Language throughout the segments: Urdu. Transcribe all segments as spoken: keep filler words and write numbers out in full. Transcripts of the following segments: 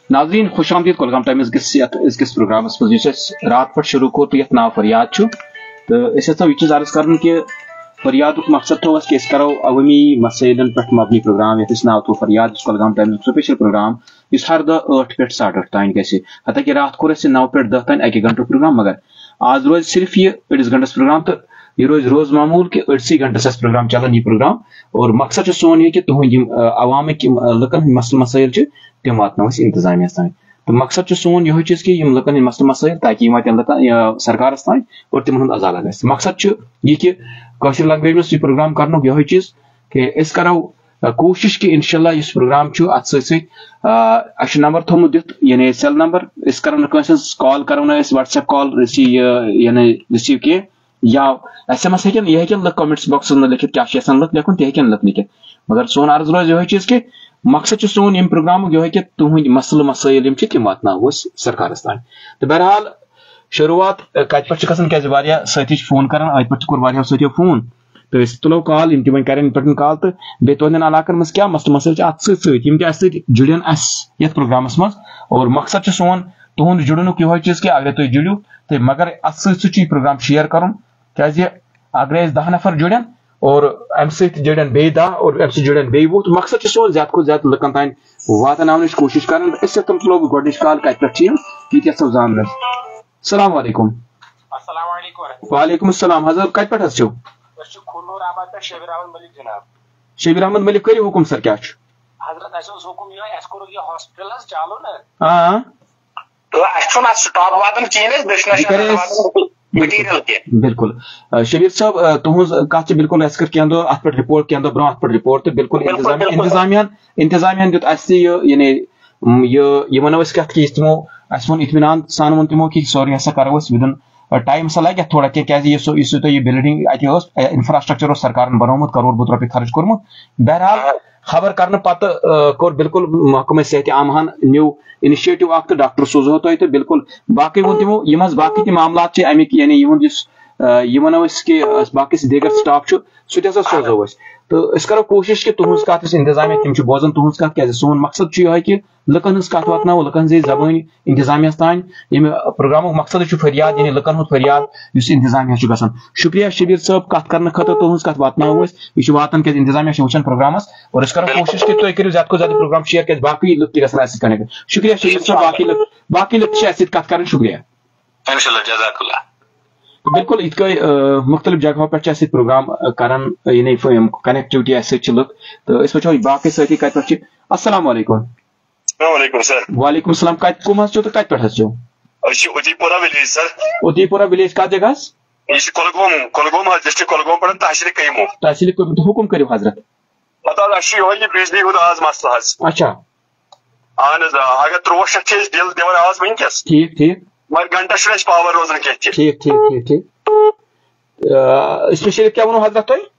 ناظرین خوش آمدید کولگام ٹائمز کس کس پروگرامس مز رات پہ شروع کور تو یت ناو فریاد تو اس یہ عرض کرن کہ فریاد مقصد تھو کہ کرو عوامی مسائل پہ مبنی پروگرام یت ناو تھو Faryad Kulgam Times special programme اس ہر دہ ٹھ پہ ساڑھ ٹھ تین گھِ حتیٰ کہ رات کور نو پہ دہ تین اکہ گھنٹہ پروگرام مگر آج روز صرف یہ أڑس گھنٹس پروگرام تو یہ روز روز معمول کہ أڑسٕے گھنٹس اس پروگرام چلان یہ پروگرام اور مقصد سون یہ کہ تہند عوامک لکن ہند مسل مسائل تم واتنو انتظامیہ تین تو مقصد سون یہ چیز کہ لکن ہند مسل مسائل تاکہ یہ واتن سرکارس تین اور تمہن ہند عزالہ گھس مقصد یہ کہ کٲشِر لینگویج مز یہ پروگرام کرنُک یہ چیز کہ اس کرو کوشش کہ انشاءاللہ اس پروگرام ات ست ست نمبر تھومت دت یعنی سیل نمبر اس کرو کٲنٛسہِ کال کرو نا واٹس ایپ کال رسیو یعنی رسیو کی یا ایس ایم ایس ہیکن یہ ہیکن لکھ کمنٹس باکس میں لکھت کیا یژھان لکھ لکھن تہ ہیکن لکھ لکھت مگر سون عرض روز یہ چیز کہ مقصد سون یم پروگرام یہ کہ تہند مسل مسائل یم تم واتناو سرکارس تان تو بہرحال شروعات کت پہ گھن کی ساتھی فون کران ات پہ کور ساتھیو فون تو اس تلو کال یم تم کرن پہ کال تو بیٚیہِ تہندین علاقن مز کیا مسل مسائل ات ست ست یم تہ جڑن اس یتھ پروگرامس مز اور مقصد سون تہند جڑنک یہ چیز کہ اگر تھی جڑو تو مگر ات ست ست پروگرام شیئر کرن کیازِ اگر دہ نفر جڑن اور ام ست جڑن بیٚیہِ دہ اور ام ست جڑن بیٚیہِ وُہ مقصد سون زیادہ کھۄتہٕ زیادہ لکن تان واتناونٕچ کوشش کران اس تم تلو بہ گۄڈنِچ کال کتہِ پٮ۪ٹھ چھِ یِم یہِ تہِ یژھو زانُن السلام علیکم. السلام علیکم. وعلیکم السلام. حضرت کتہِ پٮ۪ٹھ حظ چھِو؟ کھُنور آباد پٮ۪ٹھ شبیر احمد ملک جناب. شبیر احمد ملک کٔرِو حُکم سر کیٛاہ چھُ؟ حضرت اسہِ اوس حُکم یِہوٚے اَسہِ کوٚرُکھ یہِ ہاسپِٹل حظ چالو نا آ تہٕ اَسہِ چھُنہٕ اَتھ سٹاپ واتان کِہیٖنۍ حظ بیٚیہِ چھُنہٕ اَسہِ مٹیٖریل کینٛہہ. بالکل شبیر صاحب تہذ کت بالکل اس کر کینٛہہ دۄہ ات پٮ۪ٹھ رپورٹ کینٛہہ دۄہ برونٛہہ ات پٮ۪ٹھ رپورٹ تو بالکل انتظامیہ انتظامیہ انتظامیہ دیُت اسہِ یہ یعنی یہ ونو أسۍ کتھ کہ تمو اسہِ ووٚن اطمینان سان ووٚن تمو کہ سورُے ہسا کرو أسۍ ودن ٹائم ہسا لگہِ تھوڑا کینٛہہ کیازِ یُس یُس تۄہہِ یہ بلڈنگ اتہِ ٲس انفراسٹرکچر اوس سرکارن بنومُت کرور بوٚد رۄپیہِ خرچ کوٚرمُت بہرحال خبر کرنہٕ پتہٕ کوٚر بالکل محکمہ صحت عامہن نیو انشیٹو اکھ تہٕ ڈاکٹر سوزو تۄہہِ تہٕ بالکل باقی ووٚن تمو یم حظ باقی تہِ معاملات چھِ امیِکۍ یعنی یِہُنٛد یُس یہ ونو أسۍ کہ باقی دیگر سٹاف چھُ سُہ تہِ ہسا سوزو أسۍ تو أسۍ کرو کوشش کہ تہنٛز کتھ یُس انتظامیہ تِم چھِ بوزان تہنٛز کتھ کیازِ سون مقصد چھُ یِہوٚے کہ لُکن ہٕنٛز کتھ واتناوو لُکن ہٕنٛزے زبٲنۍ انتظامیہ تانۍ ییٚمہِ پروگرامُک مقصد چھُ فریاد یعنی لُکن ہُنٛد فریاد یُس انتظامیہ چھُ گژھان. شکریہ شبیر صٲب کتھ کرنہٕ خٲطرٕ تہنٛز کتھ واتناوو أسۍ یہِ چھُ واتان کیازِ انتظامیہ چھِ وٕچھان پروگرامس اور أسۍ کرو کوشش کہ تُہۍ کٔرِو زیادٕ کھۄتہٕ زیادٕ پروگرام شیر کیازِ باقٕے لُکھ تہِ گژھن اَسہِ سۭتۍ کنیکٹ. شکریہ شبیر صٲب باقٕے لُکھ باقٕے لُکھ تہِ چھِ اَسہِ سۭتۍ کتھ کرٕنۍ. شکریہ. بالکل یِتھ کٔنۍ مختلف جگہو پٮ۪ٹھ چھِ اَسہِ سۭتۍ پروگرام کران یعنی کنیکٹیوٹی اَسہِ سۭتۍ چھِ لُکھ تہٕ أسۍ وٕچھو باقٕے سٲتھی کتہِ پٮ۪ٹھ چھِ. السلام علیکم. وعلیکم سر. وعلیکم السلام. کتہِ کٕم حظ چھِو تہٕ کتہِ پٮ۪ٹھ حظ چھِو؟ ادی پورہ ولیج سر. ادی پورہ ولیج کتھ جگہ حظ؟ یہ کۄلگوم کۄلگوم حظ ڈسٹرک کۄلگوم پٮ۪ٹھ تحصیل کیمو. تحصیل کیمو. حکم کٔرِو حضرت. پتہ حظ اَسہِ چھُ یِہوٚے یہِ بجلی ہُنٛد آز مسلہٕ حظ. اچھا. اہن حظ آ اگر ترٛووُہ شیٚتھ چھِ أسۍ بِل دِوان آز وٕنکیٚس. ٹھیٖک ٹھیٖک. مگر گنٹس چھُنہٕ اَسہِ پاور روزان کینٛہہ تہِ. ٹھیٖک ٹھیٖک ٹھیٖک ٹھیٖک. اسپیشلی کیا ونو حضرت تۄہہِ؟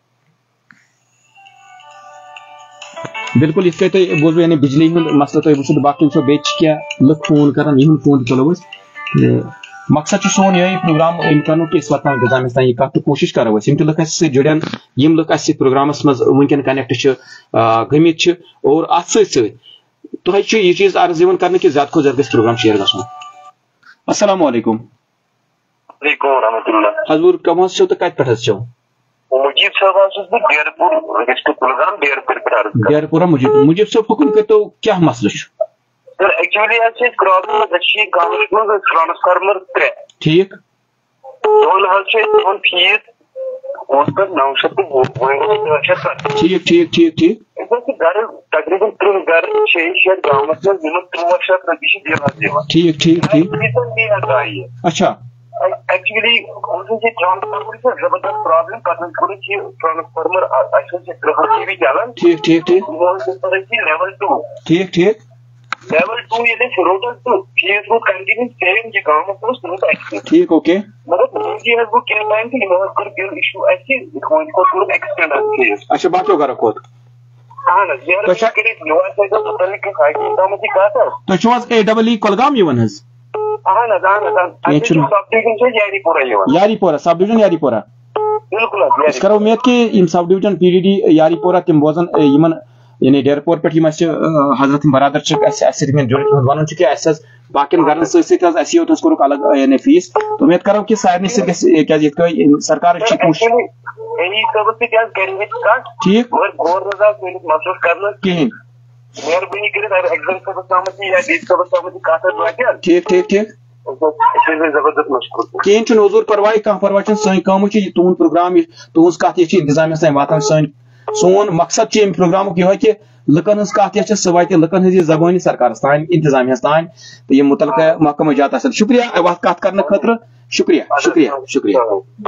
بالکل یِتھ کٔنۍ تۄہہِ بوٗزوٕ یعنی بجلی ہُنٛد مسلہٕ تۄہہِ وٕچھو باقٕے وٕچھو بیٚیہِ چھِ کینٛہہ لُکھ فون کران یِہُنٛد فون تہِ تُلو أسۍ. مقصد چھُ سون یِہوٚے پروگرام أمۍ کرنُک کہِ أسۍ واتناوو انتظامیہس تانۍ یہِ کتھ تہٕ کوشش کرو أسۍ یِم تہِ لُکھ اَسہِ سۭتۍ جُڑن یِم لُکھ اَسہِ سۭتۍ پروگرامس منٛز وٕنکیٚن کنیکٹ چھِ گٔمٕتۍ چھِ اور اتھ سۭتۍ سۭتۍ تۄہہِ چھُ یہِ چیٖز عرض یِوان کرنہٕ کہِ زیادٕ کھۄتہٕ زیادٕ گژھِ پروگرام شیر گژھُن. السلام علیکم. وعلیکم ورحمۃ اللہ. حضور کم حظ چھِو تہٕ کتہِ پٮ۪ٹھ حظ چھِو؟ مجیب صٲب حظ چھُس بہٕ ڈیرپوٗر ڈسٹرک کُلگام ڈیرپوٗر پٮ۪ٹھ. ڈیرپورہ مجیب. مجیب صٲب حُکُم کٔرتو کیٛاہ مسلہٕ چھُ؟ سر ایکچُؤلی حظ چھِ اَسہِ پرابلم اَسہِ چھِ یہِ گامَس منٛز ٹرانسفارمر ترٛےٚ. ٹھیٖک. دۄن حظ چھُ اَسہِ دِوان فیٖس اوس پٮ۪ٹھ نو شیٚتھ تہٕ وُہ وۄنۍ گوٚو ٲٹھ شیٚتھ ستھ. ٹھیٖک ٹھیٖک ٹھیٖک ٹھیٖک. أسۍ حظ چھِ گرٕ تقریٖبن تٕرٛہ گرٕ چھِ أسۍ یتھ گامَس منٛز یِمن تُرٛواہ شیٚتھ رۄپیہِ چھِ بِل حظ دِوان. ٹھیٖک ٹھیٖک ٹھیٖک. حظ آیہِ. اچھا. ایکچُؤلی اوس اَسہِ یہِ ٹرانسفارمرٕچ زبردست پرابلم پتہٕ حظ کوٚر اَسہِ یہِ ٹرانسفارمر اَسہِ اوس یہِ تٕرٛہ کے وی چلان. ٹھیٖک ٹھیٖک ٹھیٖک. یِمو حظ دیُت پتہٕ اَسہِ لیول ٹوٗ. ٹھیٖک ٹھیٖک. لیول ٹوٗ ییٚلہِ أسۍ روٚٹ حظ تہٕ فیٖس روٗد کنٹِنیو سیم یہِ گامَس منٛز روٗد اَسہِ. ٹھیٖک اوکے. مگر وٕنکہِ حظ گوٚو کینٛہہ ٹایم تہٕ یِمو حظ کوٚر بِل اِشوٗ اَسہِ وۄنۍ کوٚرُکھ ایکسٹینڈ حظ فیٖس. اچھا باقیو گرو کھۄتہٕ. اہن حظ یہِ حظ کٔرِتھ یور سۭتۍ مُتعلق حاکم صٲبَس یہِ کتھ حظ. تُہۍ چھِو حظ اے ڈبل ای کۄلگام یِوان حظ؟ اہن حظ اہن حظ سب ڈِوجن چھِ یاری پورہ یِوان. یاری پورہ سب ڈِوجن یاری پورہ. بالکل حظ. أسۍ کرو اُمید کہ یِم sub division P D D Yaripora تِم بوزن یِمن یعنی ڈیرپور پہ حضرت برادر جڑت ون کہ باقین گرن ست یوت کورک الگ یعنی فیس تو امید کرو کہ سارے سر سرکار کوشش ٹھیک کہین ٹھیک ٹھیک ٹھیک کہین حضور پرواہ کھانا پرواہ سن کام تہد پروگرام تہذ کت یہ انتظامیہ تین واتان سن سون مقصد ام پروگرام یہ کہ لکن ہز کت سہ وات لکن ہز زبانی سرکار تان انتظامیہ تان تو یہ متعلقہ محکمہ جات آ شکریہ وت کت کرنے خاطر شکریہ شکریہ شکریہ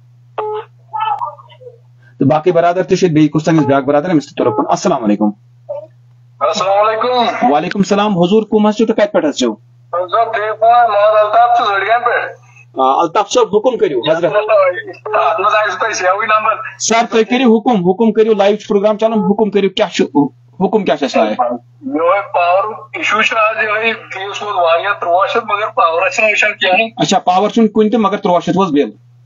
تو باقی برادر تہ کس تانس بیاکھ برادر امس تہ ترکن السلام علیکم السلام علیکم وعلیکم السلام حضور کم حظ تو کت پہ حظ چھو الطاف صاحب حکم کرو حضرت سر تھی کرو حکم حکم کرو لائیو پروگرام چلان حکم کرو کیا حکم کیا سر پاور ایشو اچھا پاور چھ کن تہ مگر ترواہ شیت وز بل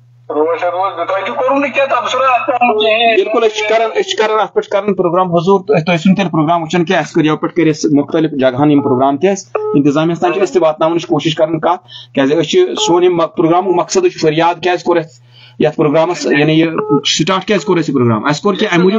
بالکل کران ات پہ پروگرام حضور تھی سن تیل پروگرام وچان کہ اس کر پہ کر مختلف جگہن یم پروگرام تہ انتظامیہ تان اس واتن کوشش کران کت کی سون پروگرام مقصد فریاد کیا کور یت پروگرامس یعنی یہ سٹارٹ کیا کور اس پروگرام اس کور کہ امہ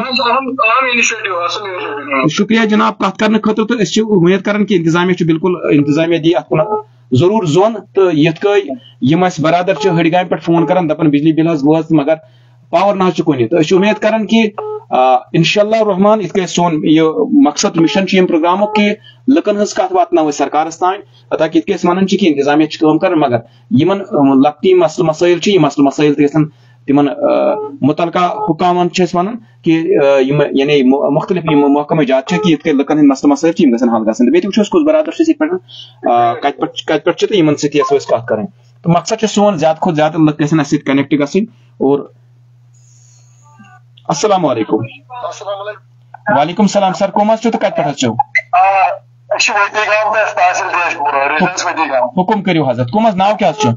شکریہ جناب کت کرنے خاطر تو اس امید کران کہ انتظامیہ بالکل انتظامیہ دی ات ضرور زون تو یت یم برادر ہڑ گامہ پہ فون کران دپان بجلی بل حظ وز مگر پاور نہ کن تو امید کران کہ انشاء اللہ الرحمان ات سون یہ مقصد مشن یم پروگرام کہ لکن ہز کت واتنو سرکارس تان تاکہ ات ونان کہ انتظامیہ کام کران مگر یمن لکٹی مسل مسائل یہ مسل مسائل تم تم متعلقہ حکامن ونان کہ یعنی مختلف محکمہ جات کہ یہ لکن ہند مسل مسائل گھن حل گھن بیٚیہِ تہِ وٕچھو کُس برادر چھِ یِتھ پٲٹھۍ کَتہِ پٮ۪ٹھ چھِ تہٕ یِمن سۭتۍ یژھو أسۍ کتھ کرٕنۍ تو مقصد چھُ سون زیادٕ کھۄتہٕ زیادٕ لُکھ گژھن اَسہِ سۭتۍ کنیکٹ گژھٕنۍ اور السلام علیکم وعلیکم السلام سر کم حظ چھو تو کتہِ پٮ۪ٹھ حظ چھو حکم کٔرِو حضرت کم حظ ناو کیٛاہ حظ چھُ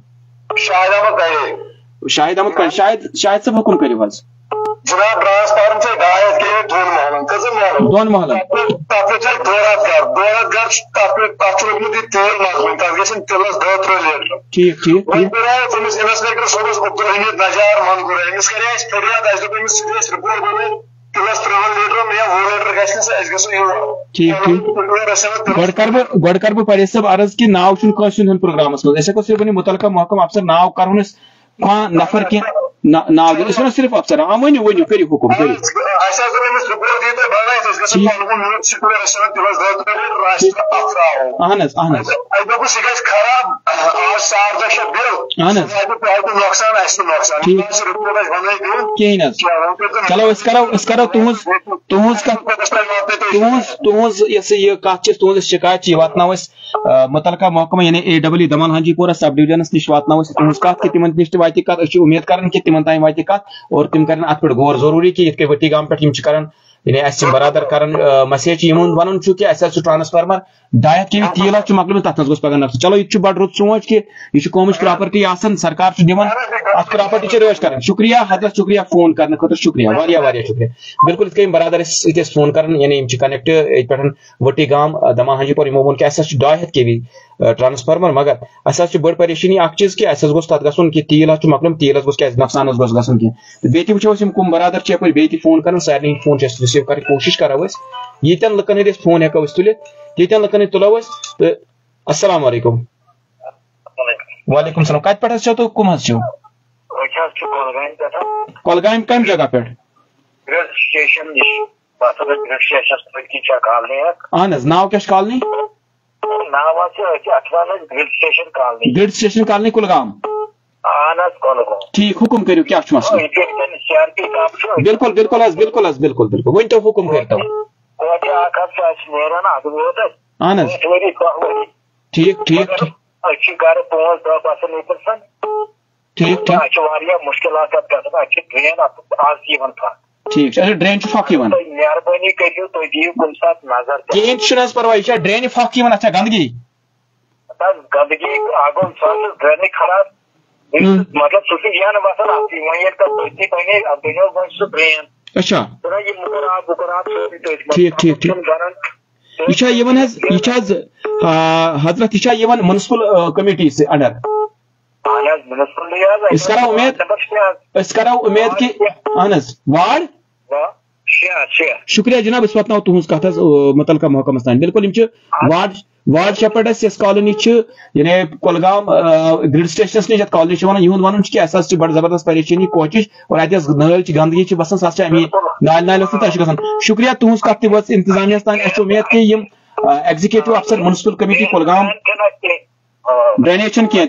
شاہد احمد پنڈے شاہد شاہد صٲب حکم کٔرِو حظ جناب ٹرانسفارم سے گائے کے دون محلن کزن محلن دون محلن تپ چھ دولت گھر دولت گھر تپ تپ لگمت یہ تیل مخمن تک گژھن تیلس دہ ترہ لیٹر ٹھیک ٹھیک وۄنۍ کریے تٔمِس انسپیکٹر صٲبس عبدالحمید نجار منگور أمِس کریے اَسہِ فریاد اَسہِ دوٚپ أمِس ژٕ گژھِ رِپورٹ بنٲیِتھ تیلس ترٕہن لیٹرن یا وُہ لیٹر گژھِ نہٕ سُہ اَسہِ گژھو یور ٹھیک ٹھیک گۄڈٕ کرٕ بہٕ گۄڈٕ کرٕ بہٕ پریز صٲب عرض کہ ناو چھُنہٕ کٲنٛسہِ ہُنٛد پروگرامس منٛز أسۍ ہٮ۪کو صرف ؤنِتھ مُتعلقہ محکم افسر ناو کرون أسۍ کانٛہہ نفر کینٛہہ ناو دِنۍ أسۍ ونو صرف افسر آ ؤنِو ؤنِو کٔرِو حُکم کٔرِو اَسہِ حظ دوٚپ أمِس رِپورٹ دِیِو تُہۍ بنٲیِتھ أسۍ گژھو پنُن یور سکوٗل رٮ۪سٹورنٛٹ تیلس دہ ترٕہ لیٹر آسہِ افراو اہن حظ اہن حظ اَسہِ دوٚپُس یہِ گژھِ خراب آز ساڑ دہ شیٚتھ بِل اہن حظ تۄہہِ تہِ نۄقصان اَسہِ تہِ نۄقصان چھُ رِپورٹ اَسہِ بنٲیِتھ دیُن کہین حظ چلو أسۍ کرو أسۍ کرو تُہنٛز تُہنٛز کتھ تُہنٛز تُہنٛز یۄس یہ کتھ چھِ تُہنٛز شکایت چھِ واتناوو أسۍ متعلقہ محکمہ یعنی اے ڈبل دمان ہانجی پورہ سب ڈویژنس نش واتناوو أسۍ تُہنٛز کتھ کہ تمن نش تہِ واتہِ کتھ أسۍ چھِ امید کران کہ تمن تام واتہِ کتھ اور تم کرن ات پٮ۪ٹھ غور ضروری کہ یِتھ کٔنۍ ؤٹی گام پٮ۪ٹھ یِم چھِ کران یعنی اَسہِ برادر کران مسیج یِمن ونُن چھُ کہ اَسہِ حظ چھُ ٹرانسفارمر ڈاے ہتھ کے وی تیل حظ چھُ مۄکلیومُت تتھ منٛز گوٚژھ پگاہ نفر چلو یہِ تہِ چھُ بڑٕ رُت سونٛچ کہ یہِ چھُ قومٕچ پراپرٹی آسان سرکار چھُ دِوان اتھ پراپرٹی چھِ رٲچھ کران شکریہ حضرت شکریہ فون کرنہٕ خٲطرٕ شکریہ واریاہ واریاہ شکریہ بالکل یِتھ کٔنۍ برادر أسۍ سۭتۍ ٲسۍ فون کران یعنی یِم چھِ کنیکٹ ییٚتہِ پٮ۪ٹھ ؤٹی گام دمان ہانجی پور یِمو ووٚن کہ اَسہِ حظ چھُ ڈاے ہتھ کے وی ٹرانسفارمر مگر اَسہِ حظ چھِ بٔڑ پریشٲنی اکھ چیٖز کہ اَسہِ حظ گوٚژھ تتھ گژھُن کہ تیٖل حظ چھُ مۄکلیومُت تیٖل حظ گوٚژھ کیازِ نۄقصان حظ گوٚژھ گژھُن کینٛہہ تہٕ بیٚیہِ تہِ وٕچھو أسۍ یِم کٕم برادر چھِ یپٲرۍ بیٚیہِ تہِ فون کران سارنٕے ہٕنٛدۍ فون چھِ أسۍ رِسیٖو کرٕنۍ کوٗشش کرو أسۍ ییٖتٮ۪ن لُکن ہٕنٛدۍ أسۍ فون ہٮ۪کو أسۍ تُلِتھ تیٖتٮ۪ن لُکن ہٕنٛدۍ تُلو أسۍ تہٕ السلام علیکم وعلیکم السلام کتہِ پٮ۪ٹھ حظ چھِو تُہۍ کٕم حظ چھِو کۄلگامہِ کمہِ جگہ پٮ۪ٹھ اہن حظ ناو کیٛاہ چھُ colony grid station colony Kulgam ٹھیک حکم کٔرِو کیٛاہ چھُ مسلہٕ بالکل بالکل حظ بالکل حظ بالکل بالکل ؤنۍتو حکم کٔرۍتو اہن حظ ٹھیک ٹھیک ٹھیک ٹھیک مشکلات ٹھیک اچھا ڈرین چھُ پھکھ یِوان مہربٲنی کٔرِو تُہۍ دِیِو کُنہِ ساتہٕ نظر کِہیٖنۍ چھُنہٕ حظ پرواے یہِ چھا ڈرینہِ پھکھ یِوان اَتھ چھا گنٛدگی گنٛدگی اگو سۄ ڈرینٕے خراب مطلب سُہ چھُ ین وسان اتھ وۄنۍ ییٚلہِ تتھ تٔتی بنے اتھ بنیو وۄنۍ سُہ ڈرین अच्छा ये मुकरात मुकरात ठीक ठीक ठीक यह यह हजरत यह म्युनिसिपल कमेटी से अंडर इस करो उम्मीद इस करो उम्मीद कि अहन वार्ड शुक्रिया जनाब इस वत तुज कत मुतलका महकमस तान बिल्कुल वार्ड वार्ड शेपर्ड यस कॉलोनी यानी कुलगाम ग्रिड स्टेशन नश कॉलोनी वन यहद वन कि अस बड़ जबरदस्त परेशानी कोचिश और अत नल गंदगी बसान सह अमी नाल नाल ग शुक्रिया तुज कत वो इंतजामिया तान उम्मीद कि एग्जीक्यूटिव अफसर म्युनिसिपल कमेटी कुलगाम ड्रेनेज कह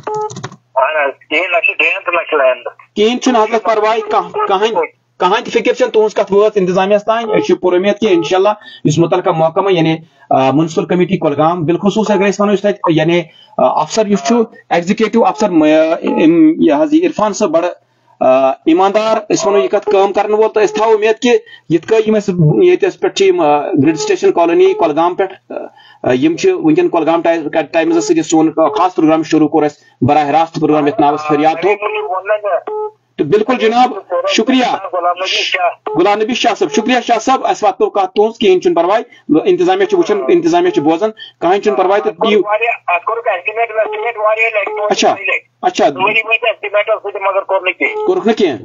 कहें हजरत परवाह कहें कहां फिक्र तुज कत वो इंतजामिया तान पुर उम्मीद कि इंशाल्लाह इस मुतलका महकमा यानी म्युनिसिपल कमेटी कुलगाम बिलखसूस अगर वो यानी अफसर एग्जीक्यूटिव अफसर इरफान साहब बड़ ईमानदार वो यह कत कर वो तो थो उम्मीद कि ये पे ग्रिड स्टेशन कॉलोनी कुलगाम पे वनकन कुलगाम टाइम्स सोन खास प्रोग्राम शुरू कोर बराह रास्त प्रोग्राम ये नाव फरियाद हो तो बिल्कुल जनाब शुक्रिया गुलाम नबी शाह साहब शुक्रिया शाह साहब अस वो कत तुज कहें परवाह इंतजामिया वुचान इंतजामिया बोजान कहें परवाह तो दिव अच्छा अच्छा कोर्क न कह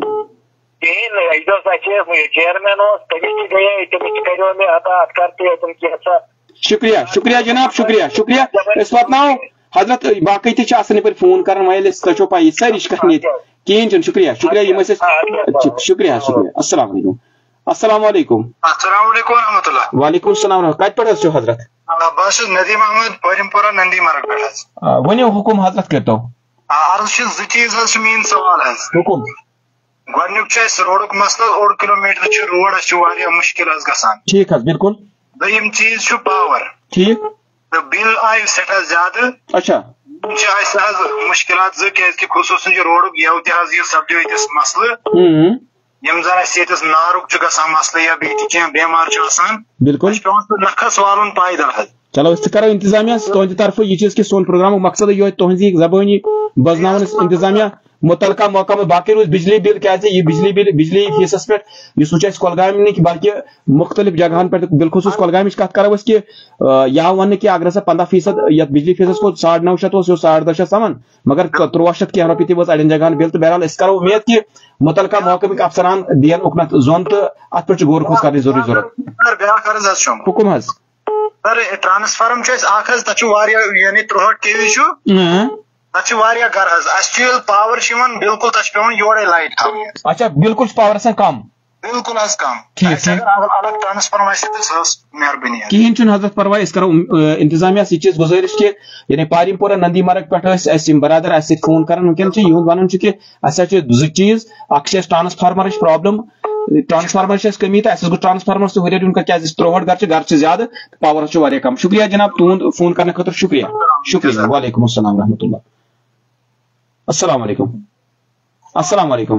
शुक्रिया शुक्रिया जनाब शुक्रिया शुक्रिया इस वत हजरत बाकी तन पे फोन कर तो पाई सारी कर कहें शुक्रिया शुक्रिया ये शुक्रिया शुक्रिया अस्सलाम वालेकुम अस्सलाम वालेकुम वालेकुम सलाम कत पे हजरत बस नदीम अहमद परिमपुरा नंदी मार्ग पे वनो हुकुम हजरत करतो अर्ज जो चीज मेन सवाल हुकुम गोडनुक रोड मसल ओड किलोमीटर रोड मुश्किल गसान ठीक है बिल्कुल दोम चीज पावर ठीक तो बिल आय सठा ज्यादा अच्छा मुश्किल जो खसूस रोड यव तह सपदो ये मसल यम जन नारुक मसल या बह बेमार बिल्कुल नखस वालन पैदल चलो इस करो इंतजामिया तुंद तरफ यह चीज कि सोन प्रोग्राम मकसद यो तुहजी जबानी बजन इंतजामिया मुतलका महकमा बाकी रोज बिजली बिल क्या यह बिजली बिल बिजली फीसस पे यह कुलगाम नहीं बल्कि मुख्तलिफ जगह पे बिलखसूस कुलगाम कत करो कि यह वन कि अगर पंद्रह फीसद ये बिजली फीसस को साढ़ नौ शत साढ़ दह शत समान मगर त्रुवह शत कह रुपये तक अड़न जगह बिल तो बहरहाल इस करो उम्मीद कि मुतलका महकमिक अफसरान दिन उकन जोन तो अत पे गौर खोज कर जरूरी जरूरत हुकुम सर ट्रांसफार्म यानी त्रुहट के वी गर पावर बिल्कुल पे योड़े लाइट अच्छा बिल्कुल पावर कम बिल्कुल कम अलग ट्रांसफार्म मेहरबानी कहें हजरत परवाह इस करो इंतजामिया चीज गुजारिश कि यानी पारिमपुरा नंदी मार्ग पे बरादर अस फोन कर वन वन कि जो चीज अख ट्रांसफार्मर प्रॉब्लम ट्रांसफार्मर कमी तो अस गो ट्रांसफार्मर से हुर क्या त्रुहट गर गर ज्यादा पावर कम शुक्रिया जनाब तुंद फोन करने खतर शुक्रिया शुक्रिया वालेकुम अस्सलाम रहमतुल्लाह अस्सलाम वालेकुम अस्सलाम वालेकुम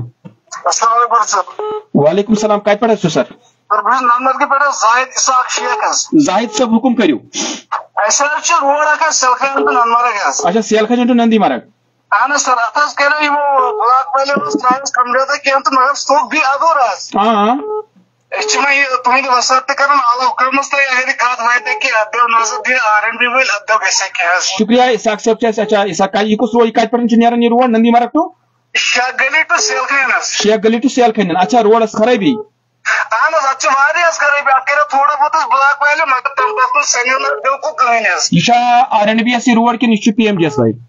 वालेकुम सलाम कत पे सर जाहिद साहब हुकुम करू अच्छा सेलखन टू नंदी मार्ग सर तुंद वसत शुक्रिया इसाक साहब अच्छा इसाक यह कुछ रोड कत पे नीरान रोड नंदी मार्ग टू शेख गली टू सेलखन शेख गली टू सेलखन अच्छा रोड खराबी खराबी थोड़ा बहुत ब्लॉक वाले मगर बिल्कुल कहीं यह R and B S road कि P M G S Y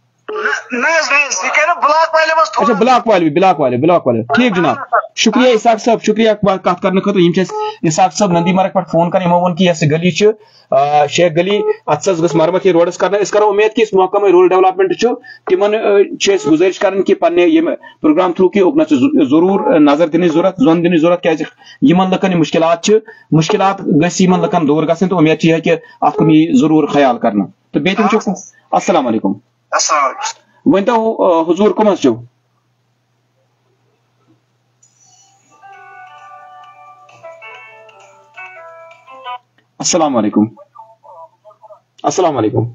block वाले अच्छा ब्लॉक वाले ब्लॉक वाले ब्लॉक वाले ठीक जनाब शुक्रिया इसाक साहब शुक्रिया कत कर इसाक साहब नंदी मार्ग पे फोन कर वो कि यह गली शेख गली अत मरमत रोडस कर करो उम्मीद कि महकमा रूरल डेवलपमेंट तिमन गुजारिश कर प्रोग्राम थ्रू कि उकन जरूर नजर दिन जरूरत जोन दिन जरूरत क्या लकन मुश्किलात मुश्किलात गन लकन दूर ग तो उम्मीद यह कि अत कुन जरूर ख्याल करना तो बे अस्सलाम वालेकुम वन तो हुजूर कम अस्सलाम वालेकुम अस्सलाम वालेकुम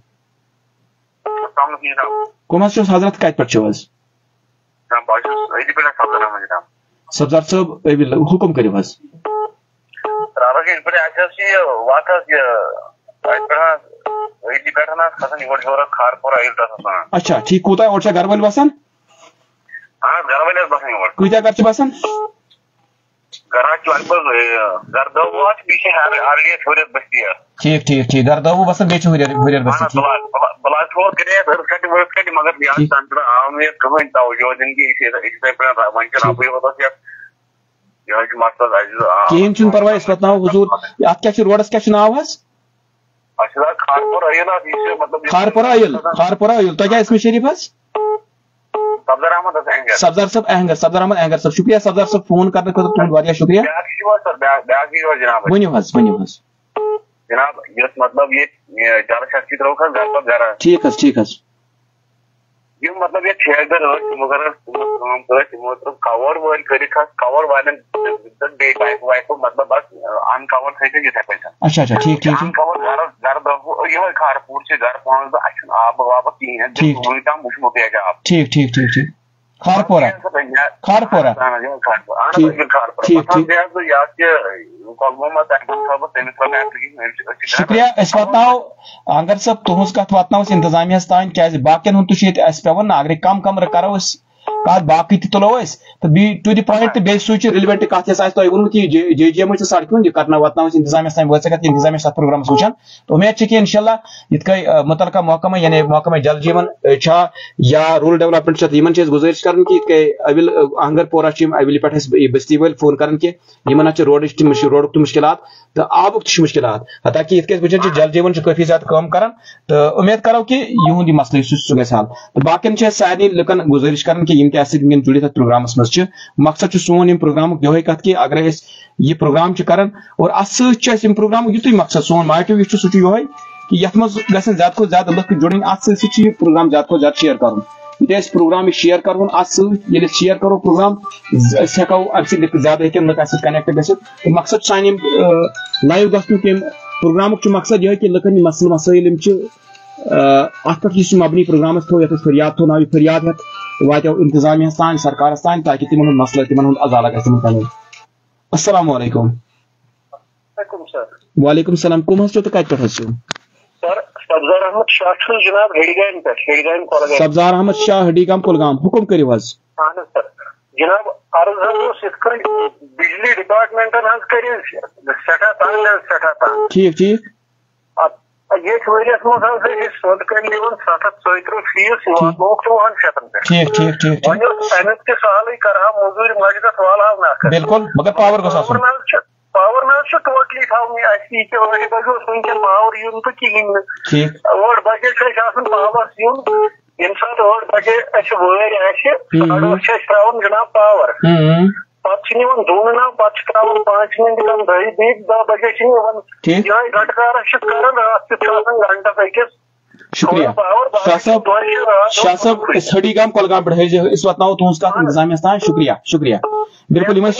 कम हजरत कत पे सब्जार साहब अविल हुकुम करियो हज रावके इस पर आजस ये वाता ये आइपरा वही बैठना खसन इवड जोरा खार पर आइलता सना अच्छा ठीक कोता और सा घरवाल बसन हां घरवाल बसन इवड कुइता करछ बसन घरा चल पर घर दो वाच पीछे हार आरडी थोड़े बस्ती है ठीक ठीक ठीक घर दो बसन बेच हुरियर हुरियर बस्ती बला छोड़ के घर कट वर्क कट मगर यार तंत्र आम ये कमेंट आओ जो दिन की इसे इस पे पर वंचन आप ये होता है ये जो मास्टर आज केन चुन परवाय इस वक्त ना हुजूर आप क्या रोड्स क्या नाम है अच्छा खारपुर आयल इसे मतलब खारपुर आयल खारपुर आयल तो क्या इसमें शरीफ है सब्जार अहमद अहंगर सब्जार साहब अहंगर सब्जार अहमद अहंगर साहब शुक्रिया सब्जार साहब फोन करने को तुम वारिया शुक्रिया सर बैग ही जनाब वनियो हस वनियो हस जनाब ये मतलब ये ज्यादा शक्ति तो होगा घर पर घर ठीक है ठीक है ये मतलब ये ठेकेदार मगर हम तो मतलब कवर वर्ड करी खास कवर वाले डे टाइप वाइफ मतलब बस अनकवर थे के जैसा पैसा अच्छा अच्छा ठीक ठीक ठीक कवर घर घर दो ये खारपुर से घर पहुंच दो अच्छा आप वापस तीन है जो कोई काम मुझ में भेजा आप ठीक ठीक ठीक ठीक खारपोरा खारपोरा ठीक ठीक शुक्रिया अस वाताव अगर सब तुहस कत वाताव इंतजामिया तान क्या बाकियन हूं पेवन अगर कम कम करो कत बाकी तुलो तो टू द पॉइंट तो बेस रिलेवेंट कत वोनमुत जे जे एम सड़क कर वात इंतजामिया तान वो इंतजामिया प्रोग्राम वुचान तो उम्मीद कि इंशाल्लाह इत मुतलका महकमा यानी महकमा जल जीवन या रूरल डेवलपमेंट गुजारिश कर अविल आहंगरपोरा अविल पे बस्ती वाल फोन कर रोड रोड मुश्किल तो आबुक मुश्किल हता कि वुचान जल जीवन काफी ज्यादा कम कर तो उम्मीद करो कि यह मसल सह गल तो बाकी सारे लुकन गुजारिश कर जुड़ित प्रोग्राम मज मकसद सोन प्रोग्राम ये कत कि अगर यह प्रोग्राम कर और अत प्रोग्राम युत मकसद सोन मोटिव सह ये कि ये मज ज्यादा को ज्यादा लुक जुड़न अत प्रोग्राम ज्यादा को ज्यादा शेयर कर ये प्रोग्राम शेयर कर अत शेयर करो प्रोग्राम हेको अम ज्यादा हेकन लुक कनेक्ट ग मकसद सान लाइव गम प्रोग्राम मकसद यह कि लुकन मसल मसाइल अत पे मबनी प्रोग्राम थो ये फरियाद थो ना फरियाद हेत वातो इंतजामिया तान सरकार तान ताकि तिमन मसल तिमन अजाला गन अस्सलाम वालेकुम वालेकुम सलाम कम हस तो कत पे सर सब्जार अहमद शाह जनाब हेडीगाम पे हेडीगाम कोलगाम सब्जार अहमद शाह हेडीगाम कोलगाम हुकुम करियो हज हां सर जनाब अर्ज हज इसका बिजली डिपार्टमेंट हज करी सटा तान सटा तान ठीक ठीक ये वरियस मज सोद कर सत सैतरह फीस लोग वहन शतन पे ठीक ठीक ठीक अमित के साल कर मजूर मजगत वाल बिल्कुल मगर पावर गो पावर ना टोटली थी वनकन पावर यून तो कहें ओड बजे पावर यून ये सात ओड बजे वर त्रावन जनाब पावर पे दून ना पे पांच मिनट कम दही बीस दह बजे ये गटकार कर रात घंटा अकिस शुक्रिया शाह साहब शाह साहब हडीगाम कोलगाम पे इस वत नाव तुज कत इंतजामिया तान शुक्रिया शुक्रिया बिल्कुल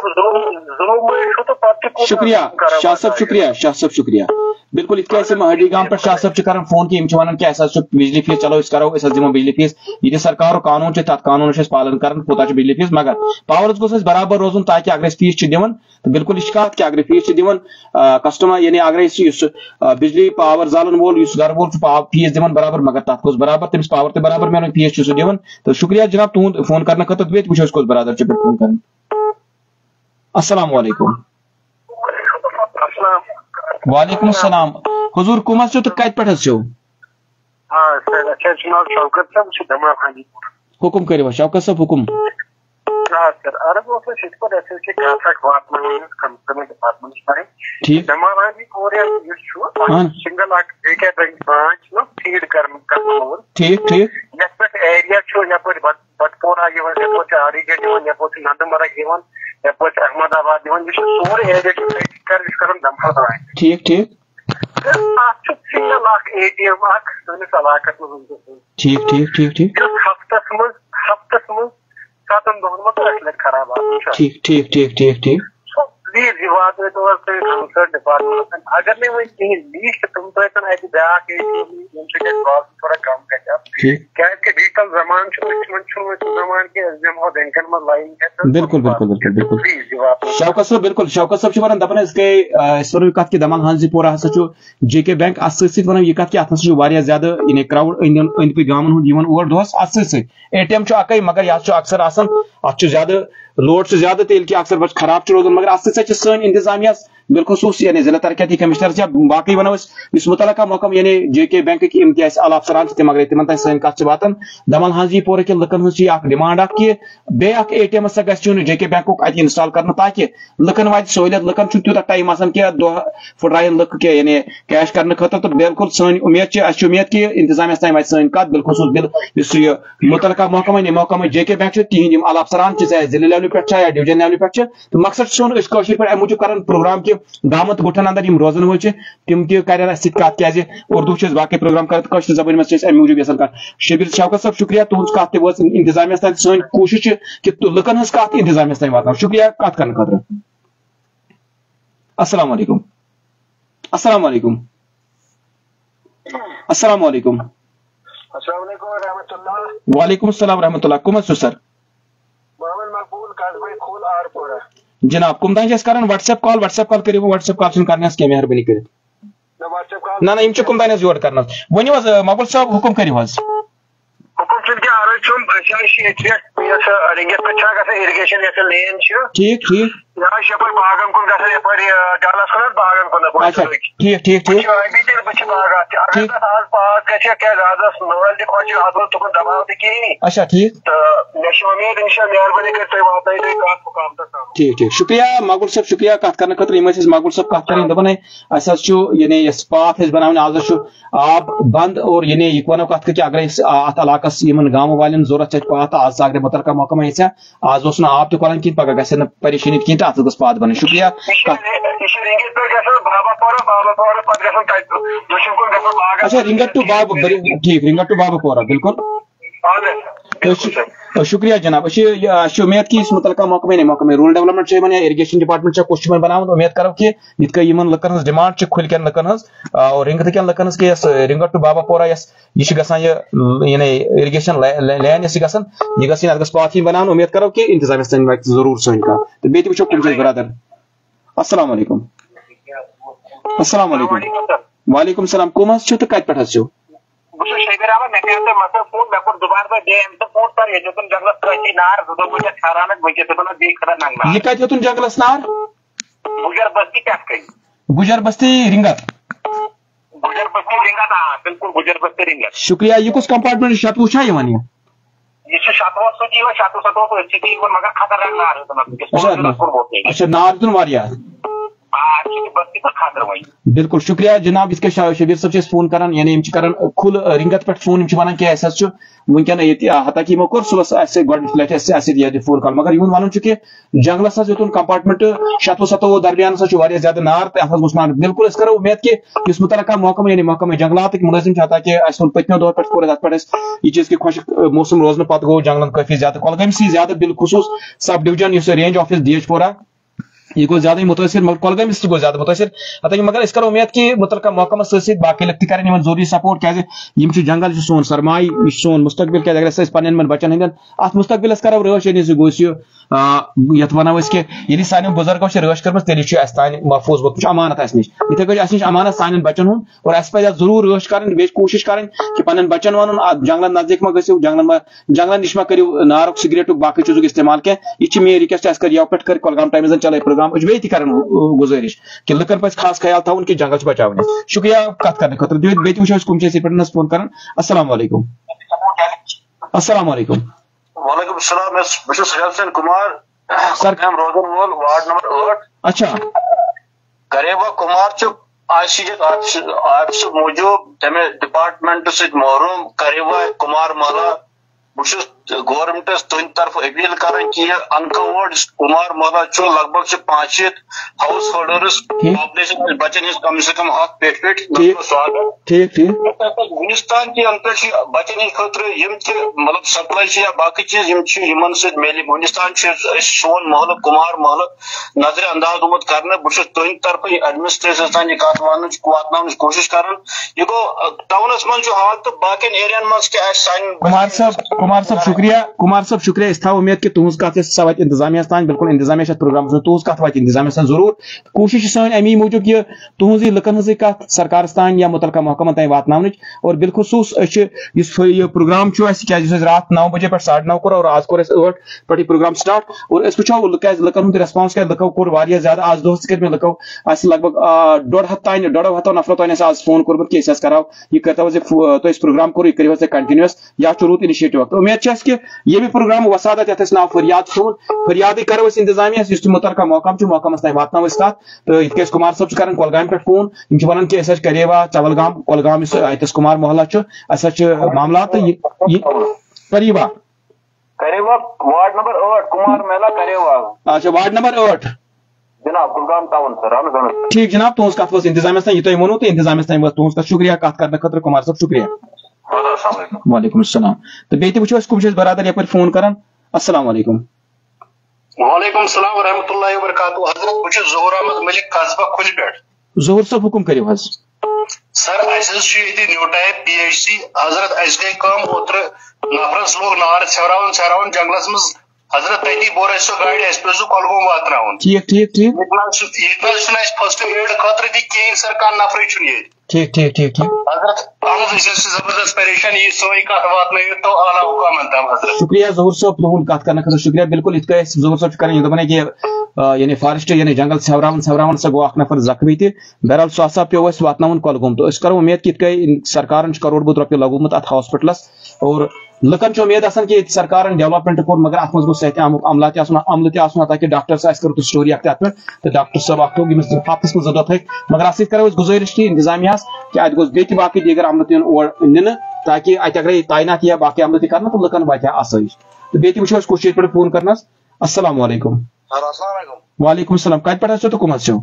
शुक्रिया शाह साहब शुक्रिया शाह साहब शुक्रिया बिल्कुल इत हडीगाम पे शाह साहब कर फोन कि वन कि बिजली फीस चलो इस करो इस दिमो बिजली फीस ये सरकार कानून तथ कानून पालन कर कोता बिजली फीस मगर पावर गोस बराबर रोजन ताकि अगर फीस दिवन तो बिल्कुल यह कत कि अगर फीस दिवन कस्टमर यानी अगर बिजली पावर जालन वोल घर वोल फीस दिवन बराबर मगर तथ गोस बराबर तमिस पावर ते बराबर मेन फीस सह दिवन तो शुक्रिया जनाब तुंद फोन करने खत वो वो बरादर पे फोन कर अस्सलाम वालेकुम वालेकुम सलाम हुजूर कुम तो कत पे हुकुम करो शौकत साहब हुकुम सर अर्ज ठीक सिंगल फीड कर ठीक ठीक एरिया यप बटपोरा आरीगढ़ यप नंदमरग यप अहमदाबाद सोरे एरिया कर दमखल ठीक ठीक सिंगल एटीएम सैनिस इलाकस मज ठीक ठीक ठीक ठीक हफ्तस मज हफ्तस मज सतन दोहन मत खराब ठीक ठीक ठीक ठीक ठीक प्लीज وات کنسرن ڈپارٹمنٹ اگر نہیں وۄنۍ کِہیٖنۍ لیٖسٹ تِم ترٛٲیتن اَتہِ بیٛاکھ اے سی ییٚمہِ سۭتۍ اَسہِ پرٛابلِم تھوڑا کم گژھِ کیٛازِ کہِ ڈِجٹل زمانہٕ چھُ أسۍ وۄنۍ چھُنہٕ وۄنۍ زمانہٕ کہِ أسۍ دِمہو بینکن منٛز لایِن ہٮ۪تھ بالکل بالکل بالکل بالکل شوکت صٲب بالکل شوکت صٲب چھِ ونان دپان أسۍ گٔے أسۍ ونو یہِ کتھ کہِ دمل ہنزی پورہ ہسا چھُ جے کے بینک اتھ سۭتۍ سۭتۍ ونو یہِ کتھ کہِ اتھ ہسا چھُ واریاہ زیادٕ یعنی کراوڈ أنٛدۍ أنٛدۍ پٔکۍ گامن ہُنٛد یِوان اور دۄہس اتھ سۭتۍ سۭتۍ اے ٹی ایم چھُ اکے مگر یہِ حظ چھُ اکثر آسان اتھ چھُ زیادٕ لوڈ چھُ زیادٕ تیٚلہِ کہِ اکثر بچہِ خراب چھُ روزان مگر اتھ سۭتۍ سۭتۍ چھِ سٲنۍ انتظامیہ بالخصوص یعنی ضلع ترقیاتی کمشنر یا باقی ونو أسۍ یُس متعلقہ محکم یعنی جے کے بینکٕکۍ یِم تہِ اَسہِ اعلیٰ افسران چھِ تِم اگرے تِمن تانۍ سٲنۍ کتھ چھِ واتان دمل ہنزی پورہ کٮ۪ن لُکن ہٕنٛز چھِ یہِ اکھ ڈِمانڈ اکھ کہِ بیٚیہِ اکھ اے ٹی ایم ہسا گژھِ یُن جے کے بینکُک اتہِ انسٹال کرنہٕ تاکہِ لُکن واتہِ سہوٗلیت لُکن چھُنہٕ تیوٗتاہ ٹایم آسان کینٛہہ دۄہ پھٕٹرایَن لُکھ کینٛہہ یعنی کیش کرنہٕ خٲطرٕ تہٕ بالکل سٲنۍ اُمید چھِ اَسہِ چھِ اُمید کہِ انتظامیہس تانۍ واتہِ سٲنۍ کتھ بالخصوص بِل یُس یہِ متعلقہ محکمہ یعنی محکمہ جے کے بینک چھُ تِہنٛدۍ یِم اعلیٰ افسران چھِ چاہے ضلع لیولہِ پٮ۪ٹھ چھا یا ڈِوجن لیولہِ پٮ۪ٹھ چھِ تہٕ مقصد چھُ سون أسۍ کٲشِر پٲٹھۍ امہِ موٗجوٗب کران پروگرام کہِ گامن تہٕ گوٹھن اندر یِم روزن وٲلۍ چھِ تِم تہِ کرن اسہِ سۭتۍ کتھ کیازِ اردو چھِ أسۍ باقٕے پروگرام کران تہٕ کٲشِر زبٲنۍ منٛز چھِ أسۍ امہِ موٗجوٗب یژھان کتھ شبیٖر شوکت صٲب شُکریہ تُہنٛز کتھ تہِ وٲژ انتظامیہس تانۍ سٲنۍ کوٗشش چھِ کہِ لُکن ہٕنٛز کتھ انتظامیہس تانۍ واتناو شُکریہ کتھ کرنہٕ خٲطرٕ السلام علیکم السلام علیکم السلام علیکم السلام علیکم ورحمۃ اللہ وعلیکم السلام ورحمۃ اللہ کم حظ چھُو سر محمد مقبول قصبے کھول آر پورہ جناب کم تام چھِ أسۍ کران WhatsApp call WhatsApp call کٔرِو واٹس ایپ کال چھُنہٕ کرنہِ حظ کینٛہہ مہربٲنی کٔرِتھ نہ نہ یِم چھِ کم تام حظ یورٕ کران حظ ؤنِو حظ مقبول صٲب حُکُم کٔرِو حظ حُکُم چھُنہٕ کینٛہہ عرض چھُم اَسہِ حظ چھِ ییٚتہِ یۄس رِنٛگِتھ پٮ۪ٹھ چھا گژھان اِرِگیشن یۄس لین چھِ ٹھیٖک ٹھیٖک یہِ حظ چھِ یپٲرۍ باغن کُن گژھان یپٲرۍ ڈلس کُن حظ باغن کُن اچھا ٹھیٖک ٹھیٖک ٹھیٖک بہٕ چھُس باغات تہِ اگر تتھ آز پاس گژھِ کیازِ آز ٲس نٲلۍ تہِ کھۄتہِ آز اوس تُکُن دباو تہِ کِہیٖنۍ اچھا ٹھیٖک تہٕ مےٚ چھِ اُمید انشاء مہربٲنی کٔرِتھ تُہۍ واتنٲیِو کتھ حُکامتس تام ٹھیٖک ٹھیٖک شُکریہ مقبول صٲب شُکریہ کتھ کرنہٕ خٲطرٕ یِم ٲسۍ أسۍ مقبول صٲب کتھ کران دپان ہے اَسہِ حظ چھُ یعنی یۄس پاتھ ٲسۍ بناوٕنۍ آز حظ چھُ آب بنٛد اور یعنی یہِ ونو کتھ کہ اگر أسۍ اتھ علاقس یِمن گامہٕ والٮ۪ن ضوٚرتھ چھِ پاتھ آز اگرے متعلقہ محکمہ یژھِ آز اوس نہٕ آب تہِ کھولان کِہیٖنۍ پگہہ گژھِ نہٕ پریشٲنی کِہیٖنۍ تہٕ اتھ گٔژھ پاتھ بنٕنۍ شُکریہ اچھا رنگٹ ٹو بابا ٹھیک رنگٹ ٹو بابا پورہ بالکل شکریہ جناب اچھا امید کہ اس متعلقہ محکمہ نہیں محکمہ رول ڈیولپمنٹ یا اریگیشن ڈپارٹمنٹ کس بنانا امید کرو کہ یت کن یمن لکن ہز ڈیمانڈ کھل کن لکن ہز اور رنگت کن لکن ہز کہ یس رنگٹ ٹو بابا پورہ یس یہ گژھان یہ یعنی اریگیشن لین یس گژھان یہ گھس اتھ گھس پاتھ بنانا امید کرو کہ انتظامیہ تین واتہِ ضرور سن کتھ تو بیٚیہِ تہِ وٕچھو کُنہِ جایہِ برادر السلام علیکم السلام علیکم وعلیکم السلام کم حظ چھِو تہٕ کتہِ پٮ۪ٹھ حظ چھِو بہٕ چھُس شبیٖر احمد مےٚ کٔرِو تُہۍ مطلب فون مےٚ کوٚر دُبارٕ تۄہہِ بیٚیہِ اَمہِ دۄہ فون کر ییٚتہِ ہیوٚتُن جنگلس کٲنٛسی نار زٕ دۄہ بہٕ چھَس کھران وٕنکیٚس دَپان حظ بیٚیہِ کھَران ننٛگہٕ یہِ کتہِ ہیوٚتُن جنگلس نار گُجر بستی پٮ۪ٹھ کَنہِ گُجر بستی رنگت گُجر بستی رنگت آ بِلکُل گُجر بستی رنگت شُکریہ یہِ کُس کمپارٹمنٹ شتوُہ چھا یِوان یہِ یہ شتوہ سۭتی یِوان شتوُہ ستووُہ أتھۍ سۭتی یِوان مگر خطرناک نار ہیوٚتُن اچھا نار ہیوٚتُن واریاہ بالکل شکریہ جناب اس کے شبیر صاحب فون کران یعنی کران کھل رنگت پہ فون ونان کہ اہس ونکین یہ حتاکہ یمو کور صبح گۄڈنِچ لٹہِ اَسہِ فون کال مگر یہُنٛد ونُن چھُ کہ جنگلس حظ یوٚتُن کمپارٹمنٹ شتوُہ ستووُہ درمیان ہسا چھُ واریاہ زیادٕ نار تہٕ اتھ حظ گوٚژھ نار بالکل أسۍ کرو امید کہ یُس متعلقہ محکمہ یعنی محکمہ جنگلاتٕکۍ مُلٲزِم چھِ حتاکہ اَسہِ ووٚن پٔتمیو دۄہو پٮ۪ٹھ کوٚر اَتھ پٮ۪ٹھ اَسہِ یہِ چیٖز کہ خۄشک موسم روزنہٕ پتہٕ گوٚو جنگلن کٲفی زیادٕ کۄلگٲمسٕے زیادٕ بالخصوٗص سب ڈوجن یُس رینج آفس دیج پورہ یہ گو زیادہ متاثر مگر کۄلگٲمِس تہِ گوٚو زیادہ متاثر حتاکہ مگر أسۍ کرو امید کہ متعلقہ محکمہ سۭتۍ سۭتۍ باقٕے لُکھ تہِ کرن یِمن ضروٗری سپورٹ کیازِ یِم چھِ جنگل چھُ سون سرمایہِ یہِ چھُ سون مستقبل کیازِ اگر أسۍ پننٮ۪ن یِمن بچن ہٕنٛدٮ۪ن اتھ مستقبلس کرو رٲچھ یعنی سُہ گوٚژھ یہِ یتھ ونو أسۍ کہ ییٚلہِ سانٮ۪و بُزرگو چھِ رٲچھ کٔرمٕژ تیٚلہِ چھُ اسہِ تانۍ محفوظ ووتمُت چھُ امانت اسہِ نِش یِتھٕے کٔنۍ اسہِ نِش امانت سانٮ۪ن بچن ہُنٛد اور اسہِ پزِ اتھ ضروٗر رٲچھ کرٕنۍ بیٚیہِ کوٗشش کرٕنۍ کہ پننٮ۪ن بچن ونُن اتھ جنگلن نزدیٖک ما گٔژھِو جنگلن ما جنگلن نِش ما کٔرِو نارُک سگریٹُک باقٕے چیٖزُک استعمال کینٛہہ یہِ چھِ میٲنۍ رِکویسٹ اسہِ کر یوٕ پٮ۪ٹھ کر کۄلگام ٹایمزن چلے پروگرام أسۍ چھِ بیٚیہِ تہِ کران گُزٲرِش کہ لُکن پزِ خاص خیال تھاوُن کہ جنگل چھِ بچاوٕنۍ شُکریہ کتھ کرنہٕ خٲطرٕ بیٚیہِ تہِ وٕچھو أسۍ کُم چھِ أسۍ یِتھ پٲٹھۍ فون کران السلام علیکم السلام علیکم وعلیکم السلام بہٕ چھُس حسین کُمار سر روزن وول وارڈ نمبر ٲٹھ اچھا غریبا کُمار چھُ آی سی ڈی آفسہٕ موٗجوٗب تَمہِ ڈپارٹمنٹ سۭتۍ محروٗم غریبا کُمار مالا بہٕ چھُس گورمنٹس تہند طرف اپیل کران کہ یہ انکورڈ کمار محلہ لگ بھگ سے پانچ شیت ہاؤس ہولڈرس پاپولیشن بچن ہز کم سے کم ہاتھ پیٹ پیٹ سواگت ونستان کی ان پہ بچن ہند خاطر مطلب سپلائی یا باقی چیز یمن ست مل ونستان سون محلہ کمار محلہ نظر انداز آمت کرنے بہت تہند طرف ایڈمنسٹریشن تان یہ کت واتن کوشش کران یہ گو ٹاؤنس من حال تو باقی ایرین من کمار صاحب کمار صاحب شکریہ کمار صاحب شکریہ اس تھو امید کہ تہذ کت سہ وات انتظامیہ تان بالکل انتظامیہ پروگرام تہذ کت وات انتظامیہ تان ضرور کوشش سن امی موجود کہ تہذ لکن ہز کت سرکارس تان یا متعلقہ محکمہ تان واتن اور بالخصوص یہ پروگرام رات نو بجے پہ ساڑھے نو کور اور آج کور ٲٹھ پہ پروگرام سٹارٹ اور اس وچو لکن ہند ریسپانس کیا لکو کور واریاہ زیادہ آج دہس کر لکو اس لگ بھگ ڈوڑ ہتھ تان ڈوڑو ہتو نفرو تان آج فون کورمت کہ اس کرو یہ کرو تھی پروگرام کرو یہ کرو کنٹینیوس یا روت انیشیٹو امید کہ یہ بھی پروگرام وسادت یتھ ناو فریاد تھون فریاد کرو انتظامیہ اس متعلقہ محکم محکمس تین واتنو کت تو یہ کمار صاحب کران کولگام پہ فون ہم ونان کہ اہس کریوا چولگام کولگام اتس کمار محلہ اہس معاملات قریبا کریوا وارڈ نمبر آٹھ کمار محلہ کریوا اچھا وارڈ نمبر آٹھ جناب کلگام ٹاؤن سر ٹھیک جناب تہذ کت وس انتظامیہ تین یہ تھی ونو تو انتظامیہ تین تہذ کت شکریہ کت کرنے خاطر کمار صاحب شکریہ وعلیکم السلام تو بیٹی وچو اس کم برادر یپ فون کران السلام علیکم وعلیکم السلام ورحمۃ اللہ وبرکاتہ حضرت بچ ظہور احمد ملک قصبہ کھل پہ ظہور صاحب حکم کریو حض سر یہ new type P H C حضرت اس گئی کم اوتر نفرس لوگ نار ژھیوراون ژھیوراون جنگلس مز حضرت تتی بور اس گاڑی اس پہ سو کولگوم واتناون ٹھیک ٹھیک ٹھیک یہ فرسٹ ایڈ خاطر دی کہیں سر کان نفر چھ یہ ٹھیک ٹھیک ٹھیک ٹھیک حضرت اہم زبردست پریشانی یہ سوئی کت واتن تو اعلیٰ حکام تام حضرت شکریہ ظہور صاحب تہد کت کرنے خاطر شکریہ بالکل ات ظہور صاحب کریں دپان کہ یعنی فارسٹ یعنی جنگل ژھیوراون ژھیوراون سا گو اخ نفر زخمی تہ بہرحال سہ ہسا پیو اس واتناون کولگوم تو اس کرو امید کہ ات سرکارن کروڑ بد روپیہ لگومت ات ہاسپٹلس اور لکن امید آسان کہ سرکارن ڈیولپمنٹ کور مگر ات مز گو صحت عملہ تہ عملہ تہ آسن تاکہ ڈاکٹر آس کرو سٹوری اخ ات پہ ڈاکٹر صاحب اخ یمس ہفتس مز ضرورت مگر ات کرو گزارش تہ انتظامیہ کہ ات گوس بیٚیہِ باقی دیگر عملہ تہ اور نن تاکہ ات اگر تعینات یا باقی عملہ تہ کرنا تو لکن واتہ آسائش تو بیٚیہِ وچھو اس کوشش پہ فون کرنس السلام علیکم السلام علیکم وعلیکم السلام کت پہ تو کم حظ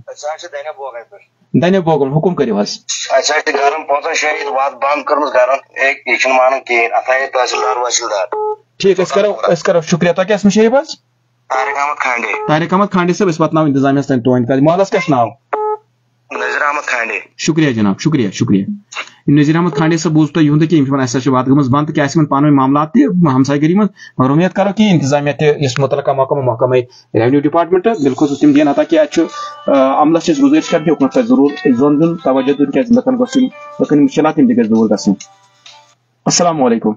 دنیا بوگل حکم کرو حظ اچھا گرم پانچن شہید وات بند کرم گرم ایک یہ مان کہین اتھا تحصیلدار وحصیلدار ٹھیک اس کرو اس کرو شکریہ تہ کیا شہید حظ طارق احمد کھانڈے طارق احمد کھانڈے صاحب اس واتناو انتظامیہ تین تہند محلس کیا ناو نذیر احمد کھانڈے شکریہ جناب شکریہ شکریہ نذیر احمد کھانڈے صاحب بوز تہ یہند کہ اس وات گم بند تو کیا پانوی معاملات تہ ہمسائے گری من مگر امید کرو کہ انتظامیہ تہ اس متعلقہ محکمہ محکمہ ریونیو ڈپارٹمنٹ بالکل تم دین حتہ کہ ات عملس گزارش کر حکومت ضرور زون دن توجہ دن کیا لکن گھس لکن مشکلات تم تہ دور گھن السلام علیکم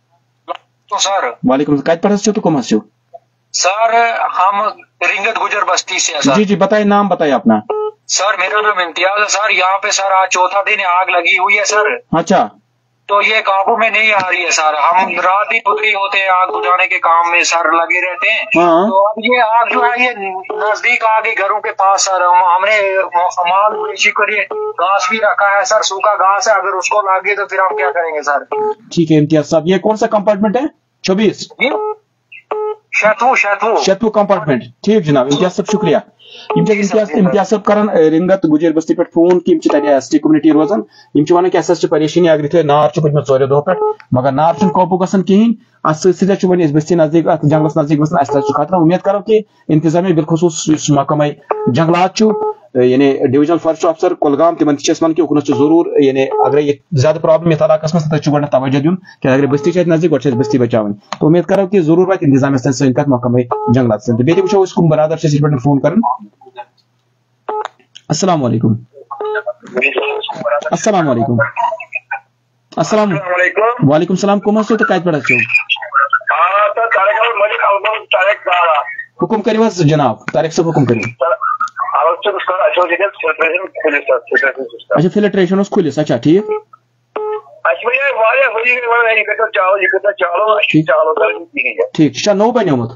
سر وعلیکم السلام کت پہ تو کم حظ سر ہم رنگت گجر بستی سے جی جی بتائیے نام بتائیے اپنا سر میرا نام امتیاز ہے سر یہاں پہ سر آج چوتھا دن آگ لگی ہوئی ہے سر اچھا تو یہ قابو میں نہیں آ رہی ہے سر ہم رات بھی پتری ہوتے ہیں آگ بجھانے کے کام میں سر لگے رہتے ہیں تو اب یہ آگ جو ہے یہ نزدیک آ گئی گھروں کے پاس سر ہم نے مال مویشی کے لیے گھاس بھی رکھا ہے سر سوکھا گھاس ہے اگر اس کو لاگے تو پھر ہم کیا کریں گے سر ٹھیک ہے امتیاز صاحب یہ کون سا کمپارٹمنٹ ہے چوبیس شیتو شیتو شیتو کمپارٹمنٹ ٹھیک جناب امتیاز صاحب شکریہ امتیاز امتیاز صاحب کران رنگت گجر بستی پہ فون کہ ایس ٹی کومنٹی روزان ونان کہ اہس پریشانی اگر اتنے نار پتم ژور دہ پہ مگر نار چھ قوبو گھان کہین ات سی ون بستی نزدیک ات جنگلس نزدیک گھن اس خطرہ امید کرو کہ انتظامیہ بالخصوص محکمہ جنگلات یعنی ڈویژنل فارسٹ آفیسر کولگام تمن تن کہ اکنس ضرور یعنی اگر زیادہ پرابلم یتھ علاقہ مز تک گۄڈٕ توجہ دن کہ اگر بستی چھ نزدیک گۄڈٕ بستی بچاون تو امید کرو کہ ضرور وات انتظامیہ تین سن کت محکمہ جنگلات تین بیٚیہِ وٕچھو أسۍ کم برادر چھ پہ فون کران السلام علیکم السلام علیکم السلام وعلیکم السلام کم حظ تو کت پہ حکم کرو حظ جناب طارق صاحب حکم کرو اچھا فلٹریشن کھلس اچھا ٹھیک ٹھیک یہ نو بنیومت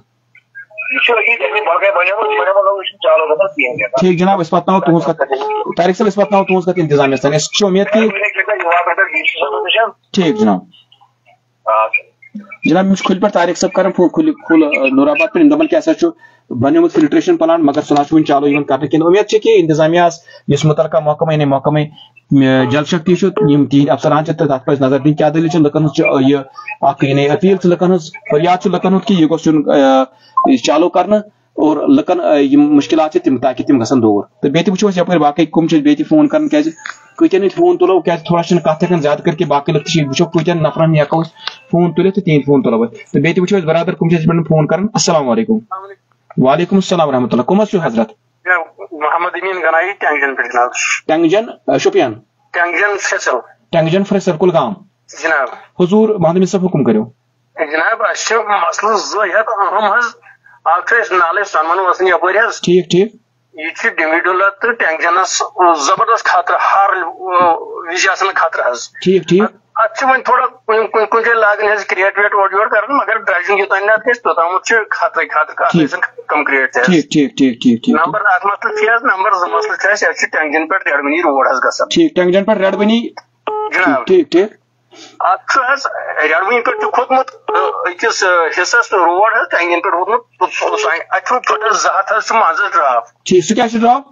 ٹھیک جناب اس واتناو تہذ کت طارق صاحب اس واتناو تہذ کت انتظامیہ تین اس امید کہ ٹھیک جناب جناب مجھ کھل پہ طارق صاحب کران کھل کھل نورآباد پہ دپان کہ ہسا بنیومت فلٹریشن پلان مگر سہ نا چالو یوان کرنے کھین امید کہ انتظامیہ اس متعلقہ محکمہ یعنی محکمہ جل شکتی تہند افسران تک پہ نظر دن کیا دلیل لکن ہز یعنی اپیل لکن ہز فریاد لکن ہند کہ یہ گوس یون چالو کرنا اور لکن مشکلات تم تاکہ تم گھن دور تو بیت وچو یپر باقی کم بیت فون کران کیا کتن فون تلو کیا تھوڑا کت ہکان زیادہ کر کے باقی لوگ وچو کتن نفرن ہیکو فون تلت تو تہند فون تلو تو بیت وچو برادر کم پہ فون کران السلام علیکم وعلیکم السلام ورحمۃ اللہ کم حظ حضرت محمد امین گنائی ٹینگجن پہ جناب ٹینگجن شوپیان ٹینگجن فیصل ٹینگجن فیصل کلگام جناب حضور محمد صاحب حکم کرو جناب اچھا مسئلہ زیادہ اہم حظ اکھ نالے سنمن وسن یپر حظ ٹھیک ٹھیک یہ ڈیمیڈولا تو ٹینگجنس زبردست خطرہ ہر وز خطرہ حظ ٹھیک ٹھیک ات وی تھوڑا کن کن جائے لاگن حظ کریٹ ویٹ اور یور کر مگر ڈرائیونگ یوتان نت گھس توتامت خطرہ خطرہ کم کریٹ ٹھیک ٹھیک ٹھیک ٹھیک نمبر ات مسئلہ نمبر زٕ مسئلہ یہ ٹینگجن پہ ریڈونی روڈ حظ گژھان ٹھیک ٹینگجن پہ ریڈونی جناب ٹھیک ٹھیک ات ریڈونی پہ کھوتمت اکس حصس روڈ حظ ٹینگجن پہ ووتمت ات پھٹس زٕ ہتھ حظ مزٕ ڈراپ ٹھیک سہ کیا ڈراپ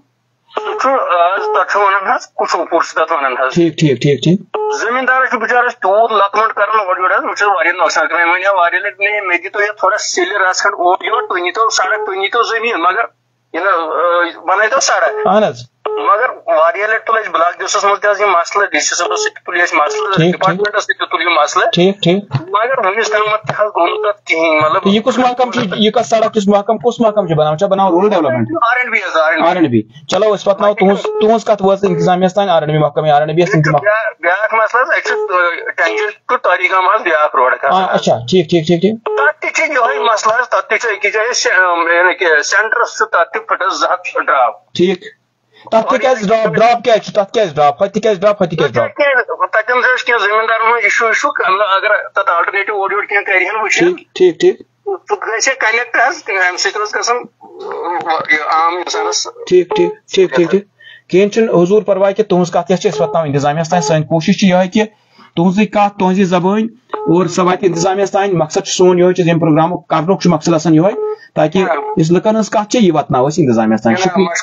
تک ونان کشو پور سے ونان ٹھیک ٹھیک ٹھیک ٹھیک زمیندار بچارس تیوت لتمٹ کران اور یور بہت واریاہ نقصان کران ونیا واریاہ لٹ نہیں مے دیتو یہ تھوڑا سیلر رس کھنڈ اور یور تھی نیتو سڑک تھی نیتو زمین مگر یہ بنائیتو سڑک اہن حظ مگر واریاہ لٹ تل بلاک دیوسس مز تہ مسئلہ ڈی سی صاحبس ست تل مسئلہ ڈپارٹمنٹس ست تل مسئلہ ٹھیک ٹھیک مگر ونس تامت تہ گوٚو تتھ کہین مطلب یہ کس محکم یہ کس سڑک کس محکم کس محکم بناو چھ بناو rural development R and B R and B چلو اس پتہ تہذ تہذ کت وز انتظامیہ تین آر اینڈ بی محکمہ آر اینڈ بی بیاکھ مسئلہ اکہ ٹینگجن ٹو تاریگام حظ بیاکھ روڈ اچھا ٹھیک ٹھیک ٹھیک ٹھیک تت تہ یہ مسئلہ تت تہ أکس جایہِ یعنی کہ سینٹرس تت تہ پھٹس زٕ ہتھ ڈراپ ٹھیک تت کیا ڈراپ ڈراپ کیا تت کیا ڈراپ ہتہ کیا ڈراپ ہتہ کیا ڈراپ تتن کی زمیندار ایشو ایشو اگر تت آلٹرنیٹو اور یور کیا کرہن وچھن ٹھیک ٹھیک گژھِ کنیکٹ حظ امہ سۭتۍ اوس گژھان عام انسانس ٹھیک ٹھیک ٹھیک ٹھیک ٹھیک کہین چھ حضور پرواہ کہ تہذ کت یہ واتناو انتظامیہ تین سن کوشش یہ کہ تہذی کت تہذی زبان اور سہ وات انتظامیہ تین مقصد سون یہ یم پروگرام کرنک مقصد آسان یہ تاکہ اس لکن ہز کت یہ واتناو انتظامیہ تین